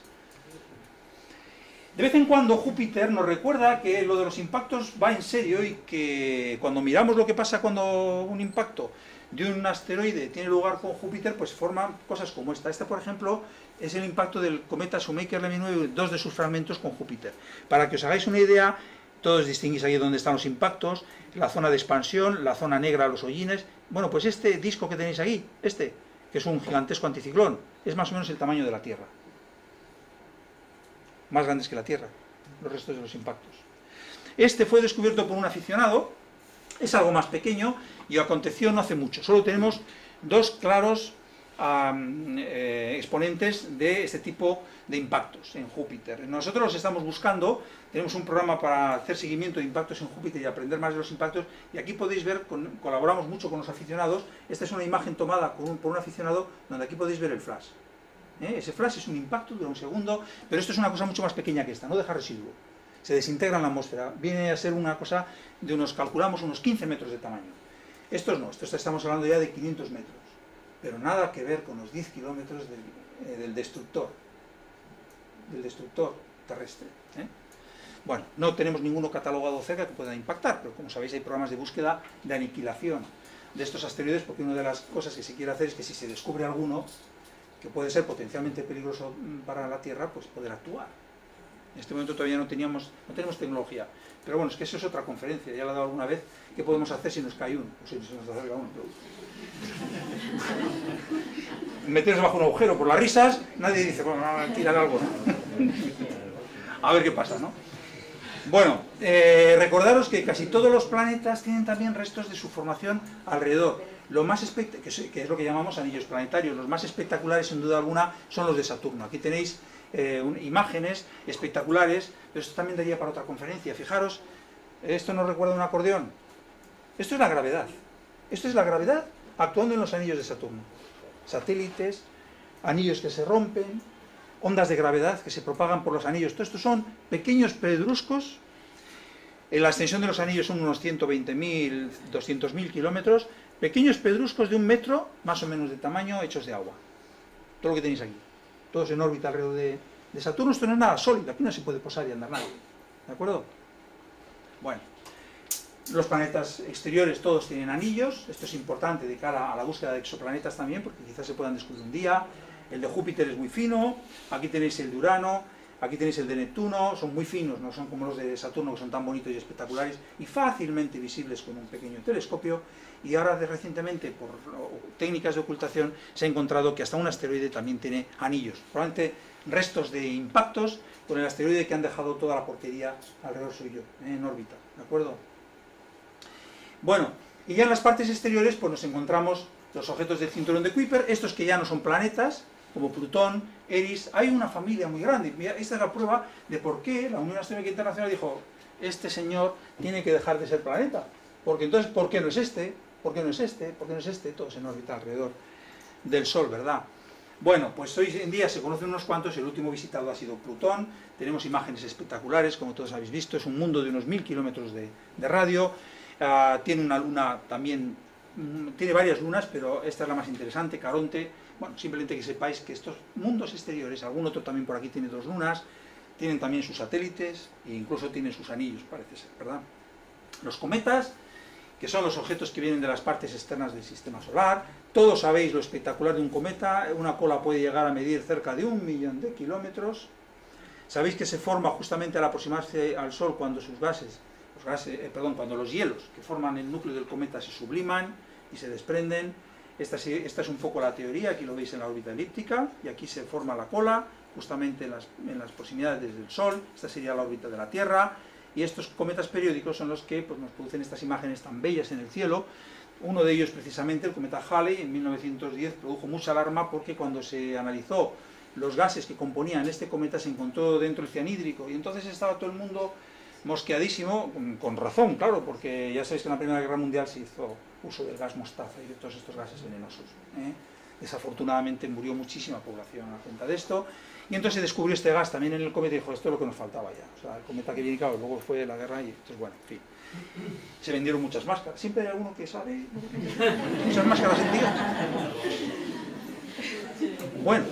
De vez en cuando Júpiter nos recuerda que lo de los impactos va en serio y que cuando miramos lo que pasa cuando un impacto de un asteroide tiene lugar con Júpiter, pues forman cosas como esta. Esta, por ejemplo, es el impacto del cometa Shoemaker-Levy 9, dos de sus fragmentos con Júpiter. Para que os hagáis una idea, todos distinguís ahí dónde están los impactos, la zona de expansión, la zona negra, los hollines. Bueno, pues este disco que tenéis aquí, que es un gigantesco anticiclón, es más o menos el tamaño de la Tierra. Más grandes que la Tierra, los restos de los impactos. Este fue descubierto por un aficionado, es algo más pequeño y aconteció no hace mucho. Solo tenemos dos claros exponentes de este tipo de impactos en Júpiter. Nosotros los estamos buscando, tenemos un programa para hacer seguimiento de impactos en Júpiter y aprender más de los impactos, y aquí podéis ver, colaboramos mucho con los aficionados. Esta es una imagen tomada por un aficionado, donde aquí podéis ver el flash. Ese flash es un impacto, dura un segundo, pero esto es una cosa mucho más pequeña que esta, no deja residuo. se desintegra en la atmósfera. Viene a ser una cosa de unos, calculamos, unos 15 metros de tamaño. Estos no, estos estamos hablando ya de 500 metros, pero nada que ver con los 10 kilómetros del destructor terrestre. Bueno, no tenemos ninguno catalogado cerca que pueda impactar, pero como sabéis hay programas de búsqueda de aniquilación de estos asteroides, porque una de las cosas que se quiere hacer es que si se descubre alguno que puede ser potencialmente peligroso para la Tierra, pues poder actuar. En este momento todavía no tenemos tecnología, pero bueno, es que eso es otra conferencia, ya la he dado alguna vez, ¿qué podemos hacer si nos cae uno? O si se nos acerca uno. Meterse bajo un agujero por las risas, nadie dice, bueno, tirar algo, ¿no? A ver qué pasa, ¿no? Bueno, recordaros que casi todos los planetas tienen también restos de su formación alrededor. Lo más que es lo que llamamos anillos planetarios. Los más espectaculares, sin duda alguna, son los de Saturno. Aquí tenéis imágenes espectaculares, pero esto también daría para otra conferencia. Fijaros, esto nos recuerda un acordeón. Esto es la gravedad. Esto es la gravedad actuando en los anillos de Saturno. Satélites, anillos que se rompen, ondas de gravedad que se propagan por los anillos. Todo esto son pequeños pedruscos. La extensión de los anillos son unos 120.000, 200.000 kilómetros. Pequeños pedruscos de 1 metro, más o menos de tamaño, hechos de agua. Todo lo que tenéis aquí. Todos en órbita alrededor de Saturno. Esto no es nada sólido. Aquí no se puede posar y andar nada. ¿De acuerdo? Bueno. Los planetas exteriores todos tienen anillos. Esto es importante de cara a la búsqueda de exoplanetas también, porque quizás se puedan descubrir un día. El de Júpiter es muy fino, aquí tenéis el de Urano, aquí tenéis el de Neptuno, son muy finos, no son como los de Saturno que son tan bonitos y espectaculares y fácilmente visibles con un pequeño telescopio. Y ahora recientemente, por técnicas de ocultación, se ha encontrado que hasta un asteroide también tiene anillos, probablemente restos de impactos con el asteroide que han dejado toda la porquería alrededor suyo, en órbita, ¿de acuerdo? Bueno, y ya en las partes exteriores pues nos encontramos los objetos del cinturón de Kuiper, estos que ya no son planetas, como Plutón, Eris. Hay una familia muy grande. Esta es la prueba de por qué la Unión Astronómica Internacional dijo, este señor tiene que dejar de ser planeta, porque entonces, ¿por qué no es este? ¿Por qué no es este? ¿Por qué no es este? Todos en órbita alrededor del Sol, ¿verdad? Bueno, pues hoy en día se conocen unos cuantos, el último visitado ha sido Plutón, tenemos imágenes espectaculares, como todos habéis visto, es un mundo de unos 1000 kilómetros de radio, tiene una luna también, tiene varias lunas, pero esta es la más interesante, Caronte. Bueno, simplemente que sepáis que estos mundos exteriores, algún otro también por aquí tiene 2 lunas, tienen también sus satélites e incluso tienen sus anillos, parece ser, ¿verdad? Los cometas, que son los objetos que vienen de las partes externas del sistema solar. Todos sabéis lo espectacular de un cometa, una cola puede llegar a medir cerca de 1 millón de kilómetros. Sabéis que se forma justamente al aproximarse al Sol cuando cuando los hielos que forman el núcleo del cometa se subliman y se desprenden. Esta es un poco la teoría, aquí lo veis en la órbita elíptica, y aquí se forma la cola, justamente en las proximidades del Sol. Esta sería la órbita de la Tierra, y estos cometas periódicos son los que pues, nos producen estas imágenes tan bellas en el cielo. Uno de ellos, precisamente, el cometa Halley, en 1910, produjo mucha alarma porque cuando se analizó los gases que componían este cometa se encontró dentro el cianhídrico, y entonces estaba todo el mundo mosqueadísimo, con razón, claro, porque ya sabéis que en la Primera Guerra Mundial se hizo uso del gas mostaza y de todos estos gases venenosos. Desafortunadamente murió muchísima población a cuenta de esto, y entonces se descubrió este gas también en el cometa y dijo, esto es lo que nos faltaba ya. O sea, el cometa que viene, claro, luego fue la guerra y entonces, bueno, en fin. Se vendieron muchas máscaras. Siempre hay alguno que sabe muchas máscaras en día. Bueno.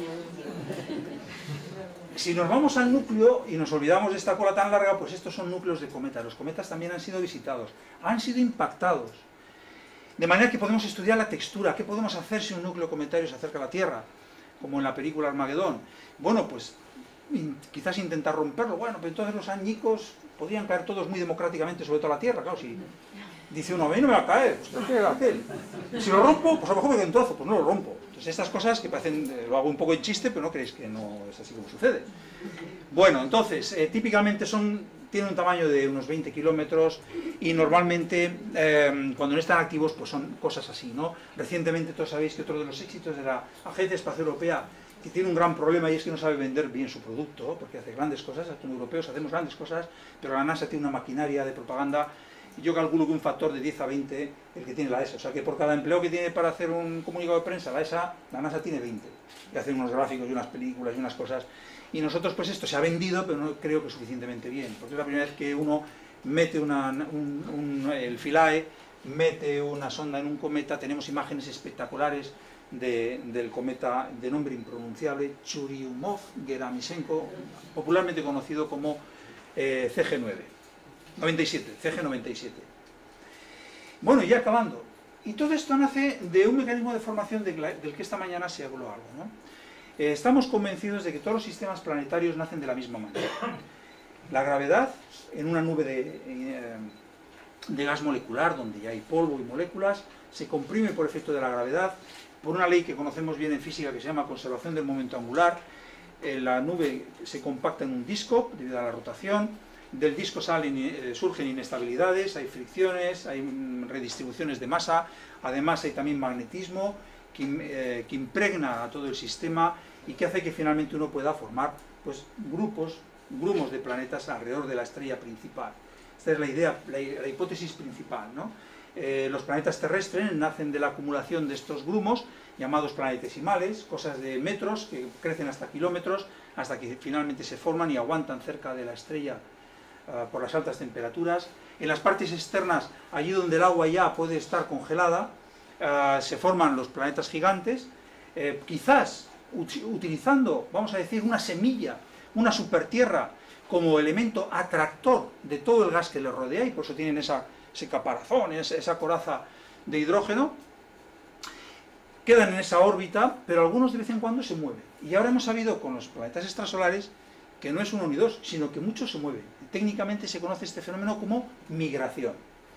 Si nos vamos al núcleo y nos olvidamos de esta cola tan larga, pues estos son núcleos de cometas. Los cometas también han sido visitados, han sido impactados. De manera que podemos estudiar la textura. ¿Qué podemos hacer si un núcleo cometario se acerca a la Tierra? Como en la película Armagedón. Bueno, pues quizás intentar romperlo. Bueno, pues entonces los añicos podrían caer todos muy democráticamente sobre toda la Tierra. Claro, si dice uno, a mí no me va a caer, pues ¿qué va a hacer? Si lo rompo, pues a lo mejor me queda un trozo, pues no lo rompo. Entonces estas cosas que parecen, lo hago un poco en chiste, pero no creéis que no es así como sucede. Bueno, entonces, típicamente tienen un tamaño de unos 20 kilómetros y normalmente cuando no están activos pues son cosas así, ¿no? Recientemente todos sabéis que otro de los éxitos de la Agencia Espacial Europea, que tiene un gran problema y es que no sabe vender bien su producto, porque hace grandes cosas, los europeos hacemos grandes cosas, pero la NASA tiene una maquinaria de propaganda yo calculo que un factor de 10 a 20 el que tiene la ESA. O sea que por cada empleo que tiene para hacer un comunicado de prensa, la NASA tiene 20. Y hace unos gráficos y unas películas y unas cosas. Y nosotros, pues esto se ha vendido, pero no creo que suficientemente bien. Porque es la primera vez que uno mete el Philae, mete una sonda en un cometa. Tenemos imágenes espectaculares del cometa de nombre impronunciable, Churyumov-Gerasimenko, popularmente conocido como CG9. 97, CG97. Bueno, y ya acabando. Y todo esto nace de un mecanismo de formación del que esta mañana se habló algo, ¿no? Estamos convencidos de que todos los sistemas planetarios nacen de la misma manera. La gravedad, en una nube de gas molecular, donde ya hay polvo y moléculas, se comprime por efecto de la gravedad, por una ley que conocemos bien en física que se llama conservación del momento angular. La nube se compacta en un disco debido a la rotación. Del disco surgen inestabilidades, hay fricciones, hay redistribuciones de masa, además hay también magnetismo que impregna a todo el sistema y que hace que finalmente uno pueda formar pues, grumos de planetas alrededor de la estrella principal. Esta es la idea, la hipótesis principal, ¿no? Los planetas terrestres nacen de la acumulación de estos grumos, llamados planetesimales, cosas de metros que crecen hasta kilómetros, hasta que finalmente se forman y aguantan cerca de la estrella por las altas temperaturas. En las partes externas, allí donde el agua ya puede estar congelada, se forman los planetas gigantes, quizás utilizando, vamos a decir, una semilla, una supertierra como elemento atractor de todo el gas que les rodea, y por eso tienen ese caparazón, esa coraza de hidrógeno. Quedan en esa órbita, pero algunos de vez en cuando se mueven. Y ahora hemos sabido con los planetas extrasolares que no es uno ni dos, sino que muchos se mueven. Técnicamente se conoce este fenómeno como migración.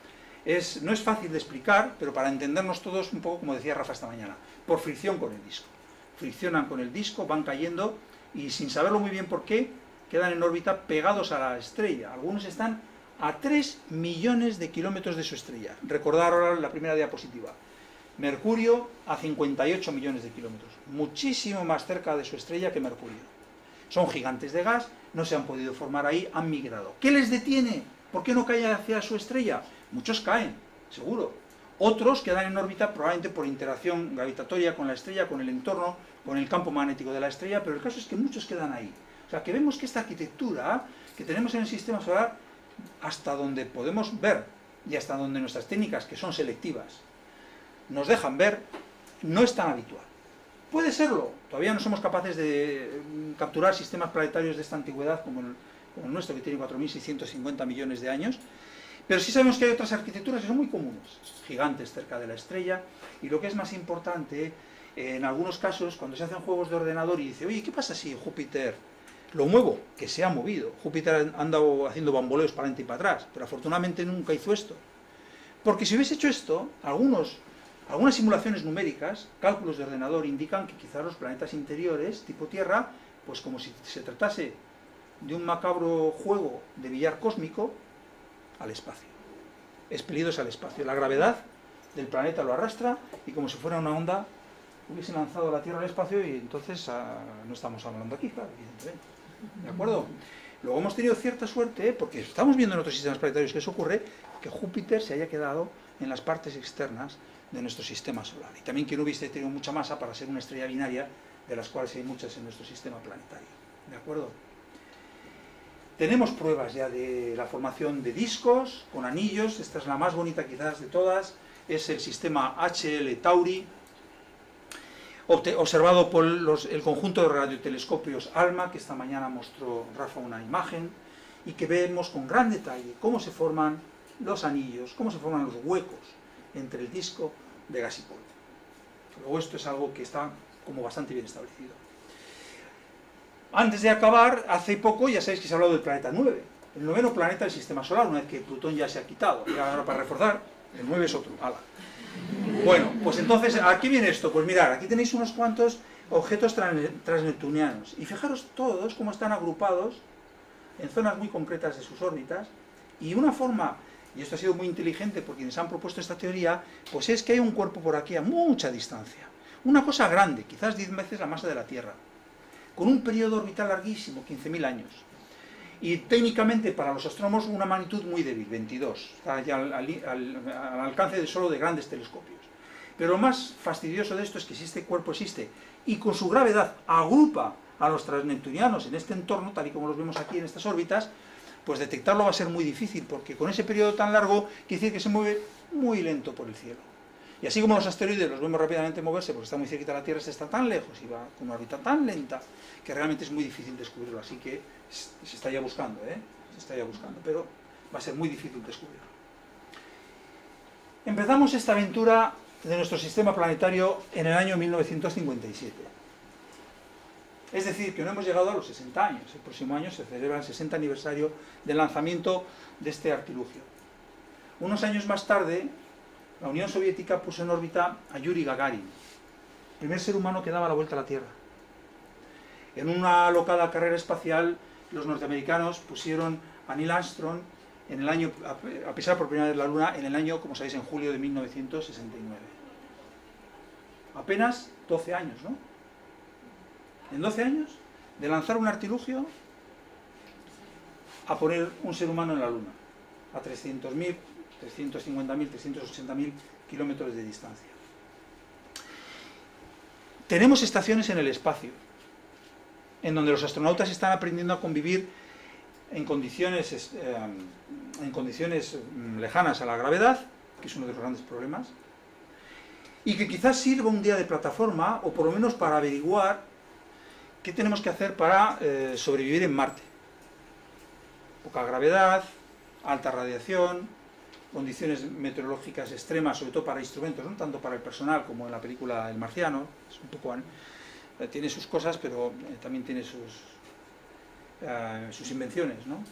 No es fácil de explicar, pero para entendernos todos, un poco como decía Rafa esta mañana, por fricción con el disco. Friccionan con el disco, van cayendo, y sin saberlo muy bien por qué, quedan en órbita pegados a la estrella. Algunos están a 3 millones de kilómetros de su estrella. Recordar ahora la primera diapositiva. Mercurio a 58 millones de kilómetros, muchísimo más cerca de su estrella que Mercurio. Son gigantes de gas, no se han podido formar ahí, han migrado. ¿Qué les detiene? ¿Por qué no caen hacia su estrella? Muchos caen, seguro. Otros quedan en órbita probablemente por interacción gravitatoria con la estrella, con el entorno, con el campo magnético de la estrella, pero el caso es que muchos quedan ahí. O sea, que vemos que esta arquitectura que tenemos en el sistema solar, hasta donde podemos ver y hasta donde nuestras técnicas, que son selectivas, nos dejan ver, no es tan habitual. Puede serlo, todavía no somos capaces de capturar sistemas planetarios de esta antigüedad como el nuestro, que tiene 4.650 millones de años, pero sí sabemos que hay otras arquitecturas que son muy comunes, gigantes cerca de la estrella, y lo que es más importante, en algunos casos, cuando se hacen juegos de ordenador y dice, oye, ¿qué pasa si Júpiter lo muevo? Que se ha movido. Júpiter ha andado haciendo bamboleos para adelante y para atrás, pero afortunadamente nunca hizo esto. Porque si hubiese hecho esto, algunas simulaciones numéricas, cálculos de ordenador, indican que quizás los planetas interiores, tipo Tierra, pues como si se tratase de un macabro juego de billar cósmico, al espacio, expelidos al espacio. La gravedad del planeta lo arrastra y como si fuera una onda hubiese lanzado a la Tierra al espacio, y entonces no estamos hablando aquí, claro, evidentemente. ¿De acuerdo? Luego hemos tenido cierta suerte, porque estamos viendo en otros sistemas planetarios que eso ocurre, que Júpiter se haya quedado en las partes externas de nuestro sistema solar. Y también que no hubiese tenido mucha masa para ser una estrella binaria, de las cuales hay muchas en nuestro sistema planetario. ¿De acuerdo? Tenemos pruebas ya de la formación de discos con anillos. Esta es la más bonita quizás de todas. Es el sistema HL Tauri, observado por el conjunto de radiotelescopios ALMA, que esta mañana mostró Rafa una imagen, y que vemos con gran detalle cómo se forman los anillos, cómo se forman los huecos entre el disco de gas y polvo. Luego esto es algo que está como bastante bien establecido. Antes de acabar, hace poco ya sabéis que se ha hablado del planeta 9, el 9º planeta del sistema solar, una vez que Plutón ya se ha quitado. Y ahora, para reforzar, el 9 es otro. ¡Hala! Bueno, pues entonces, ¿a qué viene esto? Pues mirad, aquí tenéis unos cuantos objetos transneptunianos, y fijaros todos cómo están agrupados en zonas muy concretas de sus órbitas, y una forma, y esto ha sido muy inteligente por quienes han propuesto esta teoría, pues es que hay un cuerpo por aquí a mucha distancia, una cosa grande, quizás 10 veces la masa de la Tierra, con un periodo orbital larguísimo, 15.000 años. y técnicamente para los astrónomos una magnitud muy débil, 22, está ya al alcance solo de grandes telescopios. Pero lo más fastidioso de esto es que si este cuerpo existe y con su gravedad agrupa a los transneptunianos en este entorno, tal y como los vemos aquí en estas órbitas, pues detectarlo va a ser muy difícil, porque con ese periodo tan largo quiere decir que se mueve muy lento por el cielo. Y así como los asteroides los vemos rápidamente moverse porque está muy cerquita de la Tierra, este está tan lejos y va con una órbita tan lenta que realmente es muy difícil descubrirlo. Así que se está ya buscando, se está ya buscando, pero va a ser muy difícil descubrirlo. Empezamos esta aventura de nuestro sistema planetario en el año 1957. Es decir, que no hemos llegado a los 60 años. El próximo año se celebra el 60 aniversario del lanzamiento de este artilugio. Unos años más tarde, la Unión Soviética puso en órbita a Yuri Gagarin, el primer ser humano que daba la vuelta a la Tierra. En una alocada carrera espacial, los norteamericanos pusieron a Neil Armstrong en el año, a pisar por primera vez la Luna, en el año, como sabéis, en julio de 1969. Apenas 12 años, ¿no? En 12 años, de lanzar un artilugio a poner un ser humano en la Luna, a 300.000, 350.000, 380.000 kilómetros de distancia. Tenemos estaciones en el espacio, en donde los astronautas están aprendiendo a convivir en condiciones lejanas a la gravedad, que es uno de los grandes problemas, y que quizás sirva un día de plataforma, o por lo menos para averiguar qué tenemos que hacer para sobrevivir en Marte. Poca gravedad, alta radiación, condiciones meteorológicas extremas, sobre todo para instrumentos, no tanto para el personal como en la película El Marciano, es un poco, tiene sus cosas, pero también tiene sus invenciones, ¿no?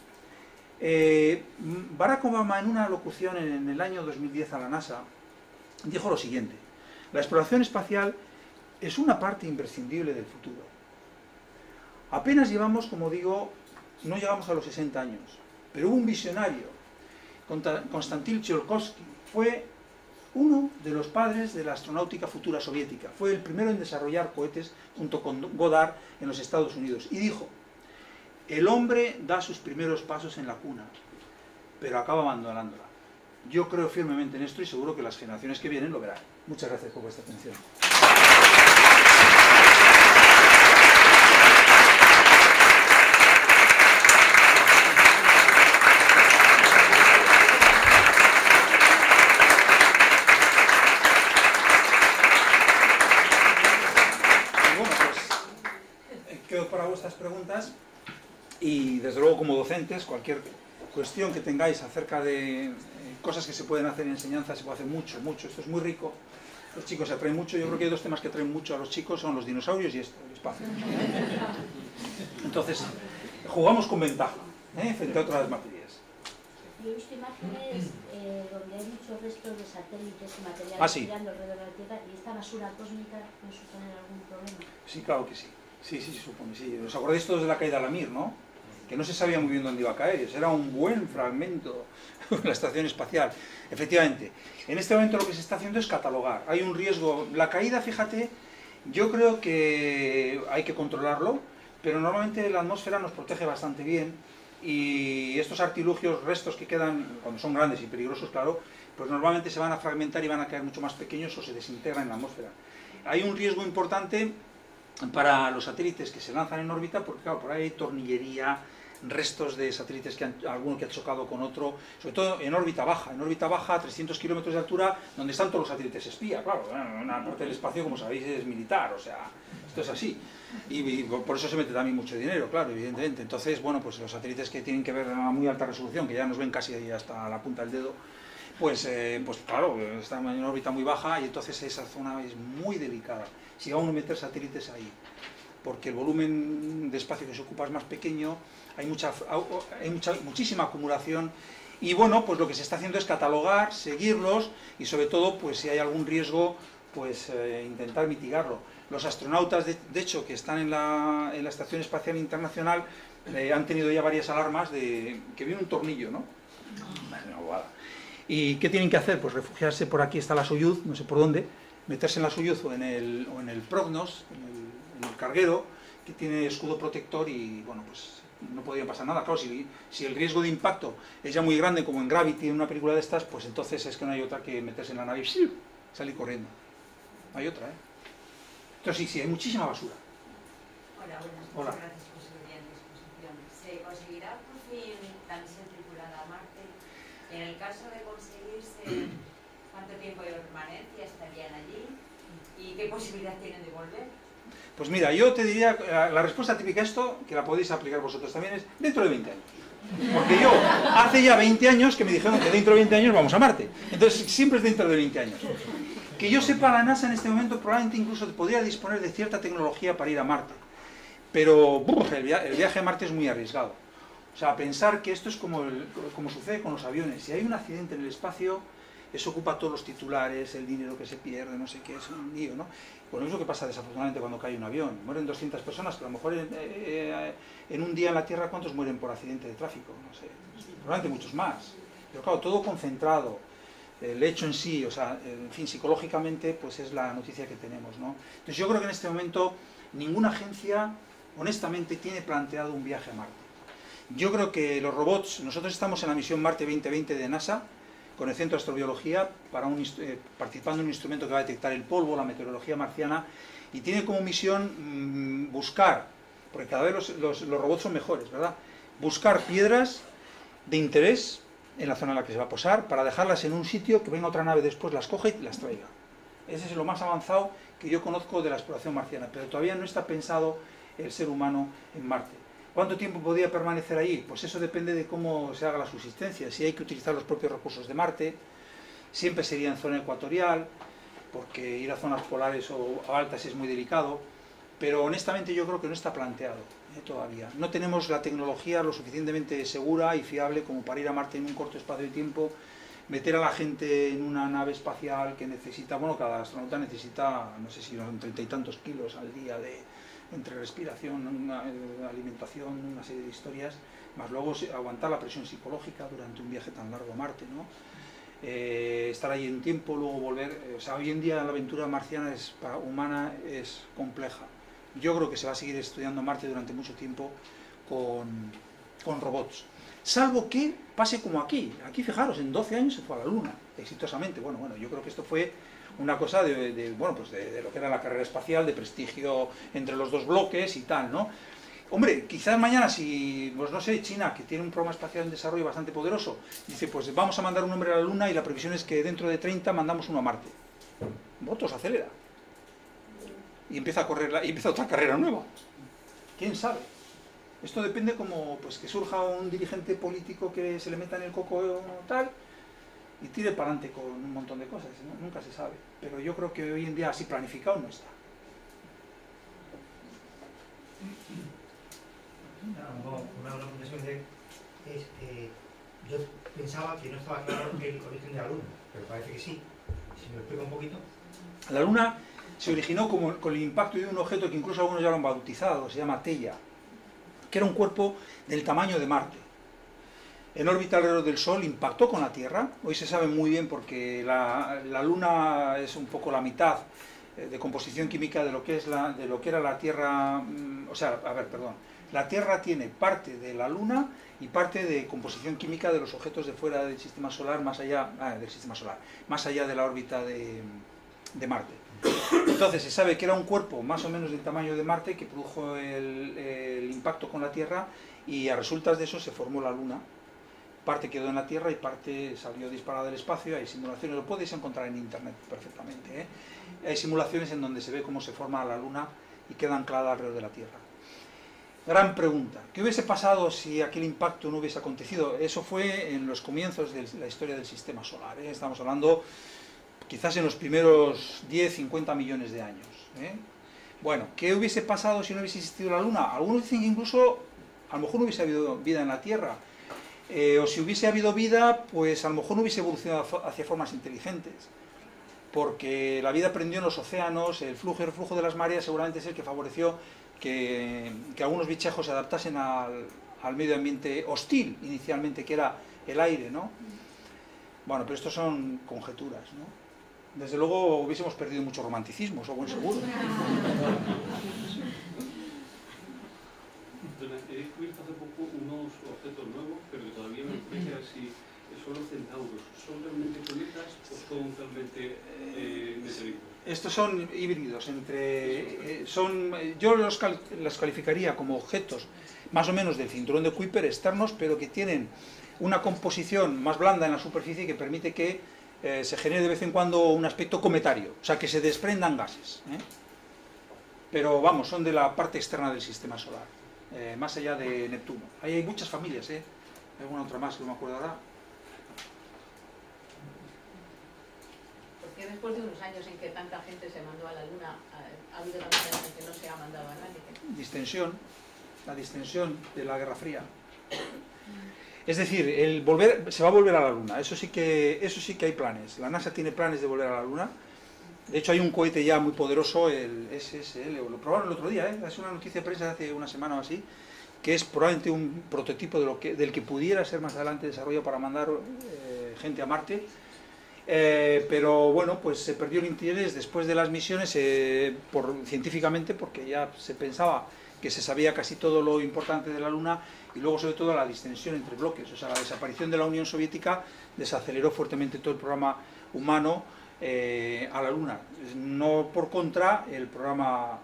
Barack Obama, en una locución en el año 2010 a la NASA, dijo lo siguiente: la exploración espacial es una parte imprescindible del futuro. Apenas llevamos, como digo, no llegamos a los 60 años, pero hubo un visionario, Konstantin Tsiolkovsky, fue uno de los padres de la astronáutica futura soviética, fue el primero en desarrollar cohetes junto con Goddard en los Estados Unidos, y dijo: el hombre da sus primeros pasos en la cuna, pero acaba abandonándola. Yo creo firmemente en esto y seguro que las generaciones que vienen lo verán. Muchas gracias por vuestra atención. Para vuestras preguntas y desde luego como docentes cualquier cuestión que tengáis acerca de cosas que se pueden hacer en enseñanza, se puede hacer mucho, esto es muy rico, los chicos aprenden mucho. Yo creo que hay dos temas que traen mucho a los chicos, son los dinosaurios y esto, el espacio. Entonces jugamos con ventaja frente a otras materias. Yo he visto imágenes donde hay muchos restos de satélites y materiales girando alrededor de la Tierra, y esta basura cósmica puede suponer algún problema. Sí, claro que sí. Sí, se supone, sí. ¿Os acordáis todos de la caída de la Mir, no? Que no se sabía muy bien dónde iba a caer, era un buen fragmento de la estación espacial. Efectivamente, en este momento lo que se está haciendo es catalogar. Hay un riesgo, la caída, fíjate, yo creo que hay que controlarlo, pero normalmente la atmósfera nos protege bastante bien, y estos artilugios, restos que quedan, cuando son grandes y peligrosos, claro, pues normalmente se van a fragmentar y van a caer mucho más pequeños o se desintegran en la atmósfera. Hay un riesgo importante para los satélites que se lanzan en órbita, porque claro, por ahí hay tornillería, restos de satélites alguno que ha chocado con otro, sobre todo en órbita baja, a 300 kilómetros de altura, donde están todos los satélites espía. Claro, una parte del espacio, como sabéis, es militar, o sea, esto es así, y por eso se mete también mucho dinero, claro, evidentemente. Entonces, bueno, pues los satélites que tienen que ver a muy alta resolución, que ya nos ven casi hasta la punta del dedo, pues claro, están en órbita muy baja, y entonces esa zona es muy delicada si va uno a meter satélites ahí, porque el volumen de espacio que se ocupa es más pequeño, hay muchísima acumulación, y bueno, pues lo que se está haciendo es catalogar, seguirlos, y sobre todo, pues si hay algún riesgo, pues intentar mitigarlo. Los astronautas, de hecho, que están en la Estación Espacial Internacional, han tenido ya varias alarmas de que viene un tornillo, ¿no? Una bobada. ¿Y qué tienen que hacer? Pues refugiarse, por aquí está la Soyuz, no sé por dónde, meterse en la Soyuz o en el Prognos, en el carguero, que tiene escudo protector, y bueno, pues no podía pasar nada. Claro, si el riesgo de impacto es ya muy grande, como en Gravity, en una película de estas, pues entonces es que no hay otra que meterse en la nave y salir corriendo. No hay otra, ¿eh? Entonces sí, hay muchísima basura. Hola, buenas. Hola. Gracias por su brillante exposición. ¿Se conseguirá por fin la misión tripulada a Marte? En el caso de conseguirse, ¿cuánto tiempo de permanencia estarían allí? ¿Y qué posibilidad tienen de volver? Pues mira, yo te diría, la respuesta típica a esto, que la podéis aplicar vosotros también, es dentro de 20 años. Porque yo, hace ya 20 años que me dijeron que dentro de 20 años vamos a Marte. Entonces, siempre es dentro de 20 años. Que yo sepa, la NASA en este momento probablemente incluso podría disponer de cierta tecnología para ir a Marte. Pero el viaje a Marte es muy arriesgado. O sea, pensar que esto es como sucede con los aviones. Si hay un accidente en el espacio, eso ocupa todos los titulares, el dinero que se pierde, no sé qué, es un lío, ¿no? Bueno, es lo que pasa desafortunadamente cuando cae un avión. Mueren 200 personas, pero a lo mejor en un día en la Tierra, ¿cuántos mueren por accidente de tráfico? No sé, probablemente muchos más. Pero claro, todo concentrado. El hecho en sí, o sea, en fin, psicológicamente, pues es la noticia que tenemos, ¿no? Entonces yo creo que en este momento ninguna agencia, honestamente, tiene planteado un viaje a Marte. Yo creo que los robots, nosotros estamos en la misión Marte 2020 de NASA, con el Centro de Astrobiología, participando en un instrumento que va a detectar el polvo, la meteorología marciana, y tiene como misión buscar, porque cada vez los robots son mejores, ¿verdad? Buscar piedras de interés en la zona en la que se va a posar, para dejarlas en un sitio, que venga otra nave después, las coja y las traiga. Ese es lo más avanzado que yo conozco de la exploración marciana, pero todavía no está pensado el ser humano en Marte. ¿Cuánto tiempo podría permanecer ahí? Pues eso depende de cómo se haga la subsistencia. Si hay que utilizar los propios recursos de Marte, siempre sería en zona ecuatorial, porque ir a zonas polares o altas es muy delicado, pero honestamente yo creo que no está planteado todavía. No tenemos la tecnología lo suficientemente segura y fiable como para ir a Marte en un corto espacio de tiempo, meter a la gente en una nave espacial que necesita, bueno, cada astronauta necesita, no sé si son 30 y tantos kilos al día entre respiración, alimentación, una serie de historias, más luego aguantar la presión psicológica durante un viaje tan largo a Marte, ¿no? Estar ahí un tiempo, luego volver. O sea, hoy en día la aventura marciana humana es compleja. Yo creo que se va a seguir estudiando Marte durante mucho tiempo con robots. Salvo que pase como aquí. Aquí, fijaros, en 12 años se fue a la Luna, exitosamente. Bueno, yo creo que esto fue una cosa de lo que era la carrera espacial, de prestigio entre los dos bloques y tal, ¿no? Hombre, quizás mañana si, pues no sé, China, que tiene un programa espacial en desarrollo bastante poderoso, dice, pues vamos a mandar un hombre a la Luna y la previsión es que dentro de 30 mandamos uno a Marte. Votos, acelera. Y empieza otra carrera nueva. ¿Quién sabe? Esto depende como, pues que surja un dirigente político que se le meta en el coco tal y tire para adelante con un montón de cosas, ¿no? Nunca se sabe. Pero yo creo que hoy en día así planificado no está. Una reflexión yo pensaba que no estaba claro el origen de la Luna, pero parece que sí. Si me lo explica un poquito. La Luna se originó con el impacto de un objeto que incluso algunos ya lo han bautizado, se llama Theia, que era un cuerpo del tamaño de Marte. En órbita alrededor del Sol impactó con la Tierra. Hoy se sabe muy bien porque la Luna es un poco la mitad de composición química de lo que era la Tierra. La Tierra tiene parte de la Luna y parte de composición química de los objetos de fuera del sistema solar, más allá de la órbita de Marte. Entonces se sabe que era un cuerpo más o menos del tamaño de Marte que produjo el impacto con la Tierra, y a resultas de eso se formó la Luna. Parte quedó en la Tierra y parte salió disparada del espacio. Hay simulaciones, lo podéis encontrar en internet perfectamente, ¿eh? Hay simulaciones en donde se ve cómo se forma la Luna y queda anclada alrededor de la Tierra. Gran pregunta. ¿Qué hubiese pasado si aquel impacto no hubiese acontecido? Eso fue en los comienzos de la historia del sistema solar, ¿eh? Estamos hablando quizás en los primeros 10, 50 millones de años, ¿eh? Bueno, ¿qué hubiese pasado si no hubiese existido la Luna? Algunos dicen que incluso a lo mejor no hubiese habido vida en la Tierra. O si hubiese habido vida, pues a lo mejor no hubiese evolucionado hacia formas inteligentes, porque la vida aprendió en los océanos, el flujo y reflujo de las mareas seguramente es el que favoreció que algunos bichejos se adaptasen al medio ambiente hostil inicialmente, que era el aire, ¿no? Bueno, pero esto son conjeturas, ¿no? Desde luego hubiésemos perdido mucho romanticismo, eso buen seguro. he descubierto hace poco unos objetos nuevos, pero que todavía me explica si son los centauros. ¿Son realmente cometas o son realmente meteoritos? Estos son híbridos, yo los calificaría como objetos más o menos del cinturón de Kuiper externos, pero que tienen una composición más blanda en la superficie que permite que se genere de vez en cuando un aspecto cometario, o sea, que se desprendan gases. Pero vamos, son de la parte externa del sistema solar, más allá de Neptuno. Ahí hay muchas familias, hay alguna otra más que no me acuerdo ahora. Porque después de unos años en que tanta gente se mandó a la Luna, ha habido también años en que no se ha mandado a nadie. Distensión, la distensión de la Guerra Fría. Es decir, se va a volver a la Luna, eso sí que hay planes. La NASA tiene planes de volver a la Luna. De hecho hay un cohete ya muy poderoso, el SSL, lo probaron el otro día, es una noticia de prensa de hace una semana o así, que es probablemente un prototipo del que pudiera ser más adelante desarrollado para mandar gente a Marte. Pero bueno, pues se perdió el interés después de las misiones científicamente, porque ya se pensaba que se sabía casi todo lo importante de la Luna, y luego sobre todo la distensión entre bloques, o sea, la desaparición de la Unión Soviética desaceleró fuertemente todo el programa humano a la Luna. No por contra el programa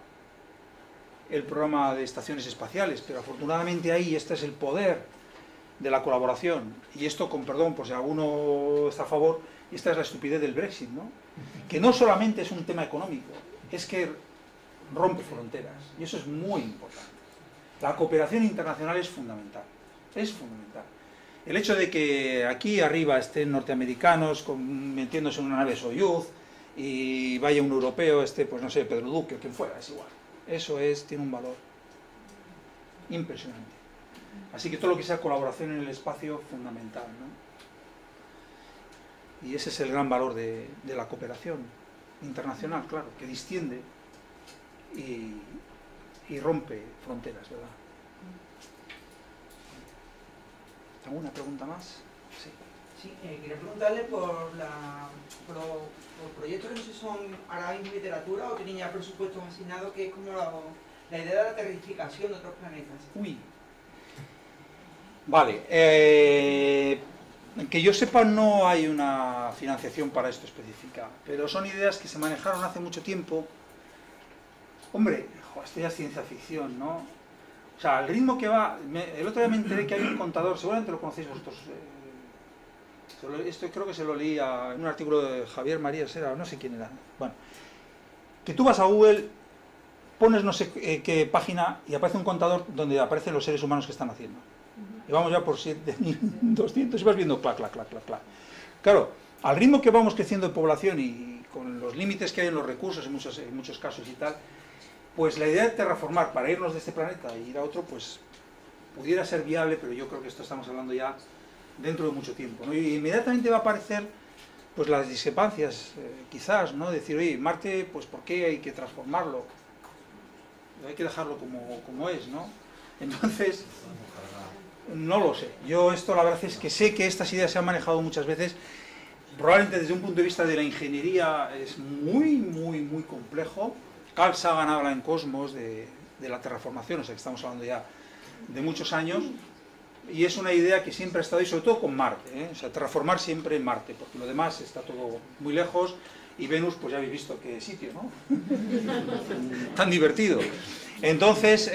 de estaciones espaciales, pero afortunadamente ahí este es el poder de la colaboración, y esto, con perdón por si alguno está a favor, esta es la estupidez del Brexit, ¿no? Que no solamente es un tema económico, es que rompe fronteras, y eso es muy importante. La cooperación internacional es fundamental, es fundamental. El hecho de que aquí arriba estén norteamericanos metiéndose en una nave Soyuz y vaya un europeo, pues no sé, Pedro Duque, quien fuera, es igual. Eso tiene un valor impresionante. Así que todo lo que sea colaboración en el espacio, fundamental, ¿no? Y ese es el gran valor de la cooperación internacional, claro, que distiende y rompe fronteras, ¿verdad? ¿Alguna pregunta más? Sí. Sí, quería preguntarle por proyectos que no sé si son ahora mismo literatura o tienen ya presupuestos asignados, que es como la idea de la terrificación de otros planetas. Uy. Vale. Que yo sepa, no hay una financiación para esto específica, pero son ideas que se manejaron hace mucho tiempo. Hombre, esto ya es ciencia ficción, ¿no? O sea, al ritmo que va... el otro día me enteré que hay un contador, seguramente lo conocéis vosotros. Esto creo que se lo leí en un artículo de Javier Marías, no sé quién era. Bueno, que tú vas a Google, pones no sé qué página y aparece un contador donde aparecen los seres humanos que están haciendo. Y vamos ya por 7.200 y vas viendo clac, clac, clac, clac, clac. Claro, al ritmo que vamos creciendo de población y con los límites que hay en los recursos en muchos casos y tal, pues la idea de terraformar para irnos de este planeta e ir a otro, pues pudiera ser viable, pero yo creo que esto estamos hablando ya dentro de mucho tiempo, ¿no? Y inmediatamente va a aparecer pues las discrepancias, quizás, ¿no? Decir, oye, Marte, pues ¿por qué hay que transformarlo? Hay que dejarlo como es, ¿no? Entonces, no lo sé. Yo esto la verdad es que sé que estas ideas se han manejado muchas veces, probablemente desde un punto de vista de la ingeniería es muy, muy, muy complejo. Carl Sagan habla en Cosmos de la terraformación, o sea que estamos hablando ya de muchos años, y es una idea que siempre ha estado ahí, sobre todo con Marte, o sea, terraformar siempre en Marte, porque lo demás está todo muy lejos, y Venus, pues ya habéis visto qué sitio, ¿no? Tan divertido. Entonces,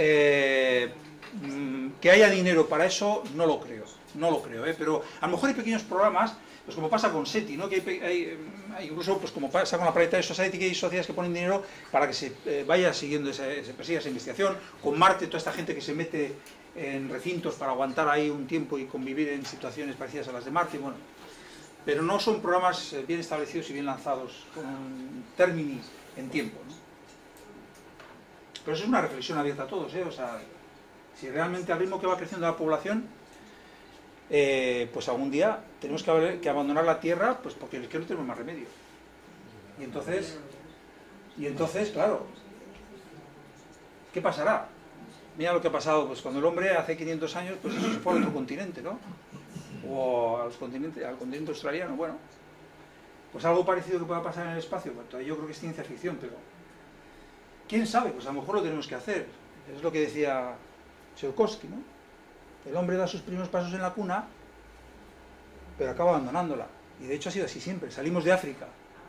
que haya dinero para eso, no lo creo, pero a lo mejor hay pequeños programas, pues como pasa con SETI, ¿no? Que hay incluso, pues como pasa con la Planetary Society, que hay sociedades que ponen dinero para que se vaya siguiendo, se persiga esa investigación. Con Marte, toda esta gente que se mete en recintos para aguantar ahí un tiempo y convivir en situaciones parecidas a las de Marte, bueno. Pero no son programas bien establecidos y bien lanzados, con términos en tiempo, ¿no? Pero eso es una reflexión abierta a todos, o sea, si realmente al ritmo que va creciendo la población, pues algún día tenemos que abandonar la Tierra, pues porque es que no tenemos más remedio. Y entonces, claro, ¿qué pasará? Mira lo que ha pasado, pues cuando el hombre hace 500 años, pues se fue a otro continente, ¿no? O al continente australiano, bueno. Pues algo parecido que pueda pasar en el espacio, pues yo creo que es ciencia ficción, pero ¿quién sabe? Pues a lo mejor lo tenemos que hacer. Es lo que decía Tsiolkovsky, ¿no? El hombre da sus primeros pasos en la cuna, pero acaba abandonándola. Y de hecho ha sido así siempre. Salimos de África.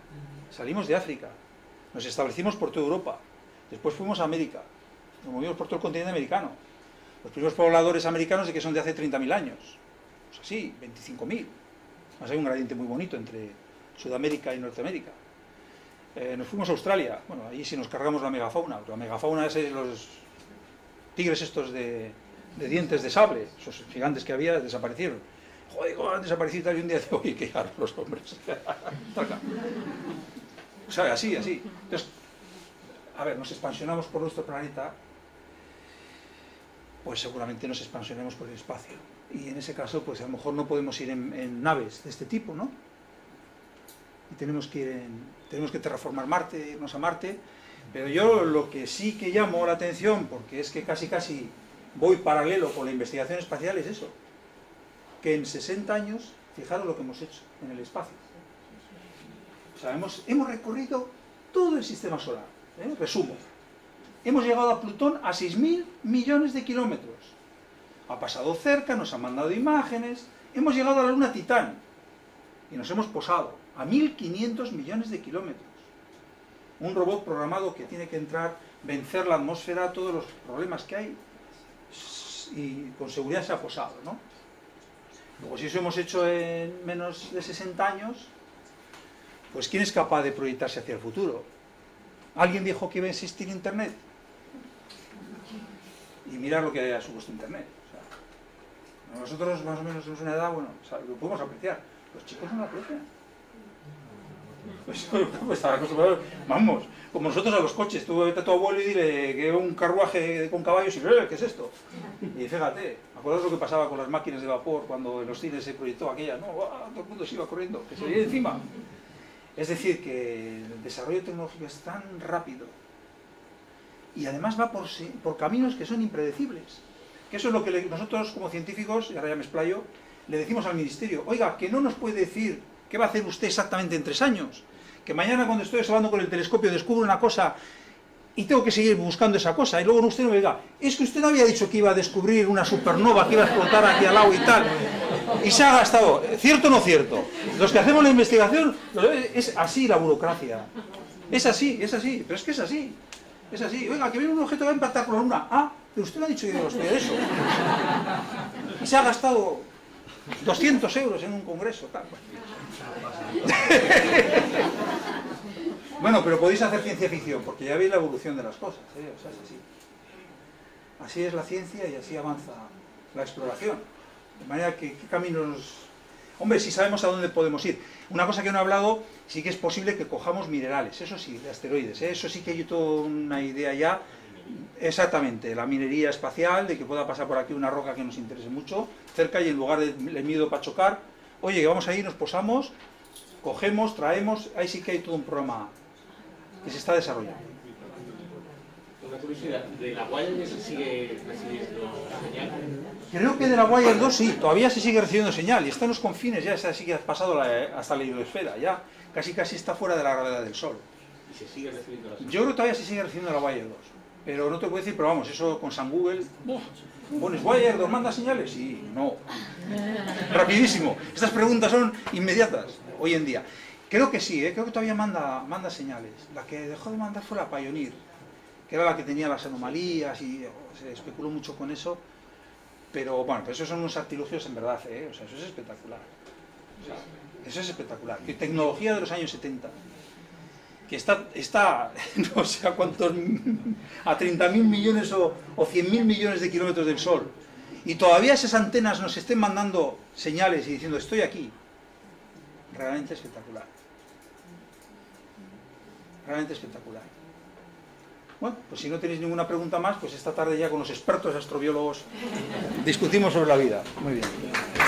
Nos establecimos por toda Europa. Después fuimos a América. Nos movimos por todo el continente americano. Los primeros pobladores americanos de que son de hace 30.000 años. Pues así, 25.000. Más hay un gradiente muy bonito entre Sudamérica y Norteamérica. Nos fuimos a Australia. Bueno, allí sí nos cargamos la megafauna. La megafauna es los tigres estos de dientes de sable. Esos gigantes que había desaparecieron. Joder, ¿cómo han desaparecido? Y un día digo, oye, qué hartos los hombres. O sea, así. Entonces, a ver, nos expansionamos por nuestro planeta, pues seguramente nos expansionemos por el espacio. Y en ese caso, pues a lo mejor no podemos ir en naves de este tipo, ¿no? Y tenemos que terraformar Marte, irnos a Marte. Pero yo lo que sí que llamo la atención, porque es que casi voy paralelo con la investigación espacial, es eso. Que en 60 años, fijaros lo que hemos hecho en el espacio. O sea, hemos recorrido todo el sistema solar. Resumo. Hemos llegado a Plutón a 6.000 millones de kilómetros. Ha pasado cerca, nos han mandado imágenes. Hemos llegado a la Luna Titán. Y nos hemos posado a 1.500 millones de kilómetros. Un robot programado que tiene que entrar, vencer la atmósfera, todos los problemas que hay. Y con seguridad se ha posado, ¿no? Luego, si eso hemos hecho en menos de 60 años, pues ¿quién es capaz de proyectarse hacia el futuro? ¿Alguien dijo que iba a existir Internet? Y mirar lo que ha supuesto Internet. O sea, nosotros más o menos tenemos una edad, bueno, o sea, lo podemos apreciar. Los chicos no lo aprecian. Pues vamos, como nosotros a los coches, tú vete a tu abuelo y dile que un carruaje con caballos y ¿qué es esto? Y fíjate, ¿acuerdas lo que pasaba con las máquinas de vapor cuando en los cines se proyectó aquella? No, todo el mundo se iba corriendo, que se veía encima. Es decir, que el desarrollo tecnológico es tan rápido y además va por caminos que son impredecibles. Que eso es lo que nosotros como científicos, y ahora ya me explayo, le decimos al Ministerio, oiga, que no nos puede decir qué va a hacer usted exactamente en 3 años. Que mañana cuando estoy observando con el telescopio descubro una cosa y tengo que seguir buscando esa cosa. Y luego usted no me diga, es que usted no había dicho que iba a descubrir una supernova que iba a explotar aquí al lado y tal. Y se ha gastado, ¿cierto o no cierto? Los que hacemos la investigación, es así la burocracia. Es así, pero es que es así. Es así, oiga, que viene un objeto que va a impactar con la Luna. Ah, pero usted no ha dicho que iba a estudiar eso. Y se ha gastado 200 euros en un congreso, tal. Bueno, pero podéis hacer ciencia ficción, porque ya veis la evolución de las cosas, O sea, es así. Así es la ciencia y así avanza la exploración. De manera que, ¿qué caminos...? Hombre, si sabemos a dónde podemos ir. Una cosa que no he hablado, sí que es posible que cojamos minerales, eso sí, de asteroides, Eso sí que hay toda una idea ya, exactamente, la minería espacial, de que pueda pasar por aquí una roca que nos interese mucho, cerca y en lugar de miedo para chocar, oye, que vamos ahí, nos posamos, cogemos, traemos, ahí sí que hay todo un programa que se está desarrollando. Una curiosidad, ¿de la Voyager se sigue recibiendo señal? Creo que de la Voyager 2 sí, todavía se sigue recibiendo señal, y está en los confines, ya sí que ha pasado hasta la hidrosfera, ya casi está fuera de la gravedad del Sol. ¿Y se sigue recibiendo la señal? Yo creo que todavía se sigue recibiendo la Voyager 2, pero no te puedo decir, pero vamos, eso con San Google, ¿pones Voyager 2, manda señales? Sí, no. Rapidísimo, estas preguntas son inmediatas, hoy en día. Creo que sí, creo que todavía manda señales. La que dejó de mandar fue la Pioneer, que era la que tenía las anomalías y se especuló mucho con eso. Pero bueno, esos son unos artilugios en verdad, O sea, eso es espectacular. O sea, eso es espectacular. Que tecnología de los años 70. Que está no sé a cuántos, a 30.000 millones o 100.000 millones de kilómetros del Sol. Y todavía esas antenas nos estén mandando señales y diciendo, estoy aquí. Realmente espectacular. Realmente espectacular. Bueno, pues si no tenéis ninguna pregunta más, pues esta tarde ya con los expertos astrobiólogos discutimos sobre la vida. Muy bien.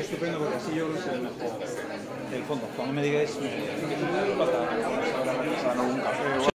estupendo porque así yo lo sé mejor del fondo. Cuando me digáis, me pasa ahora un café.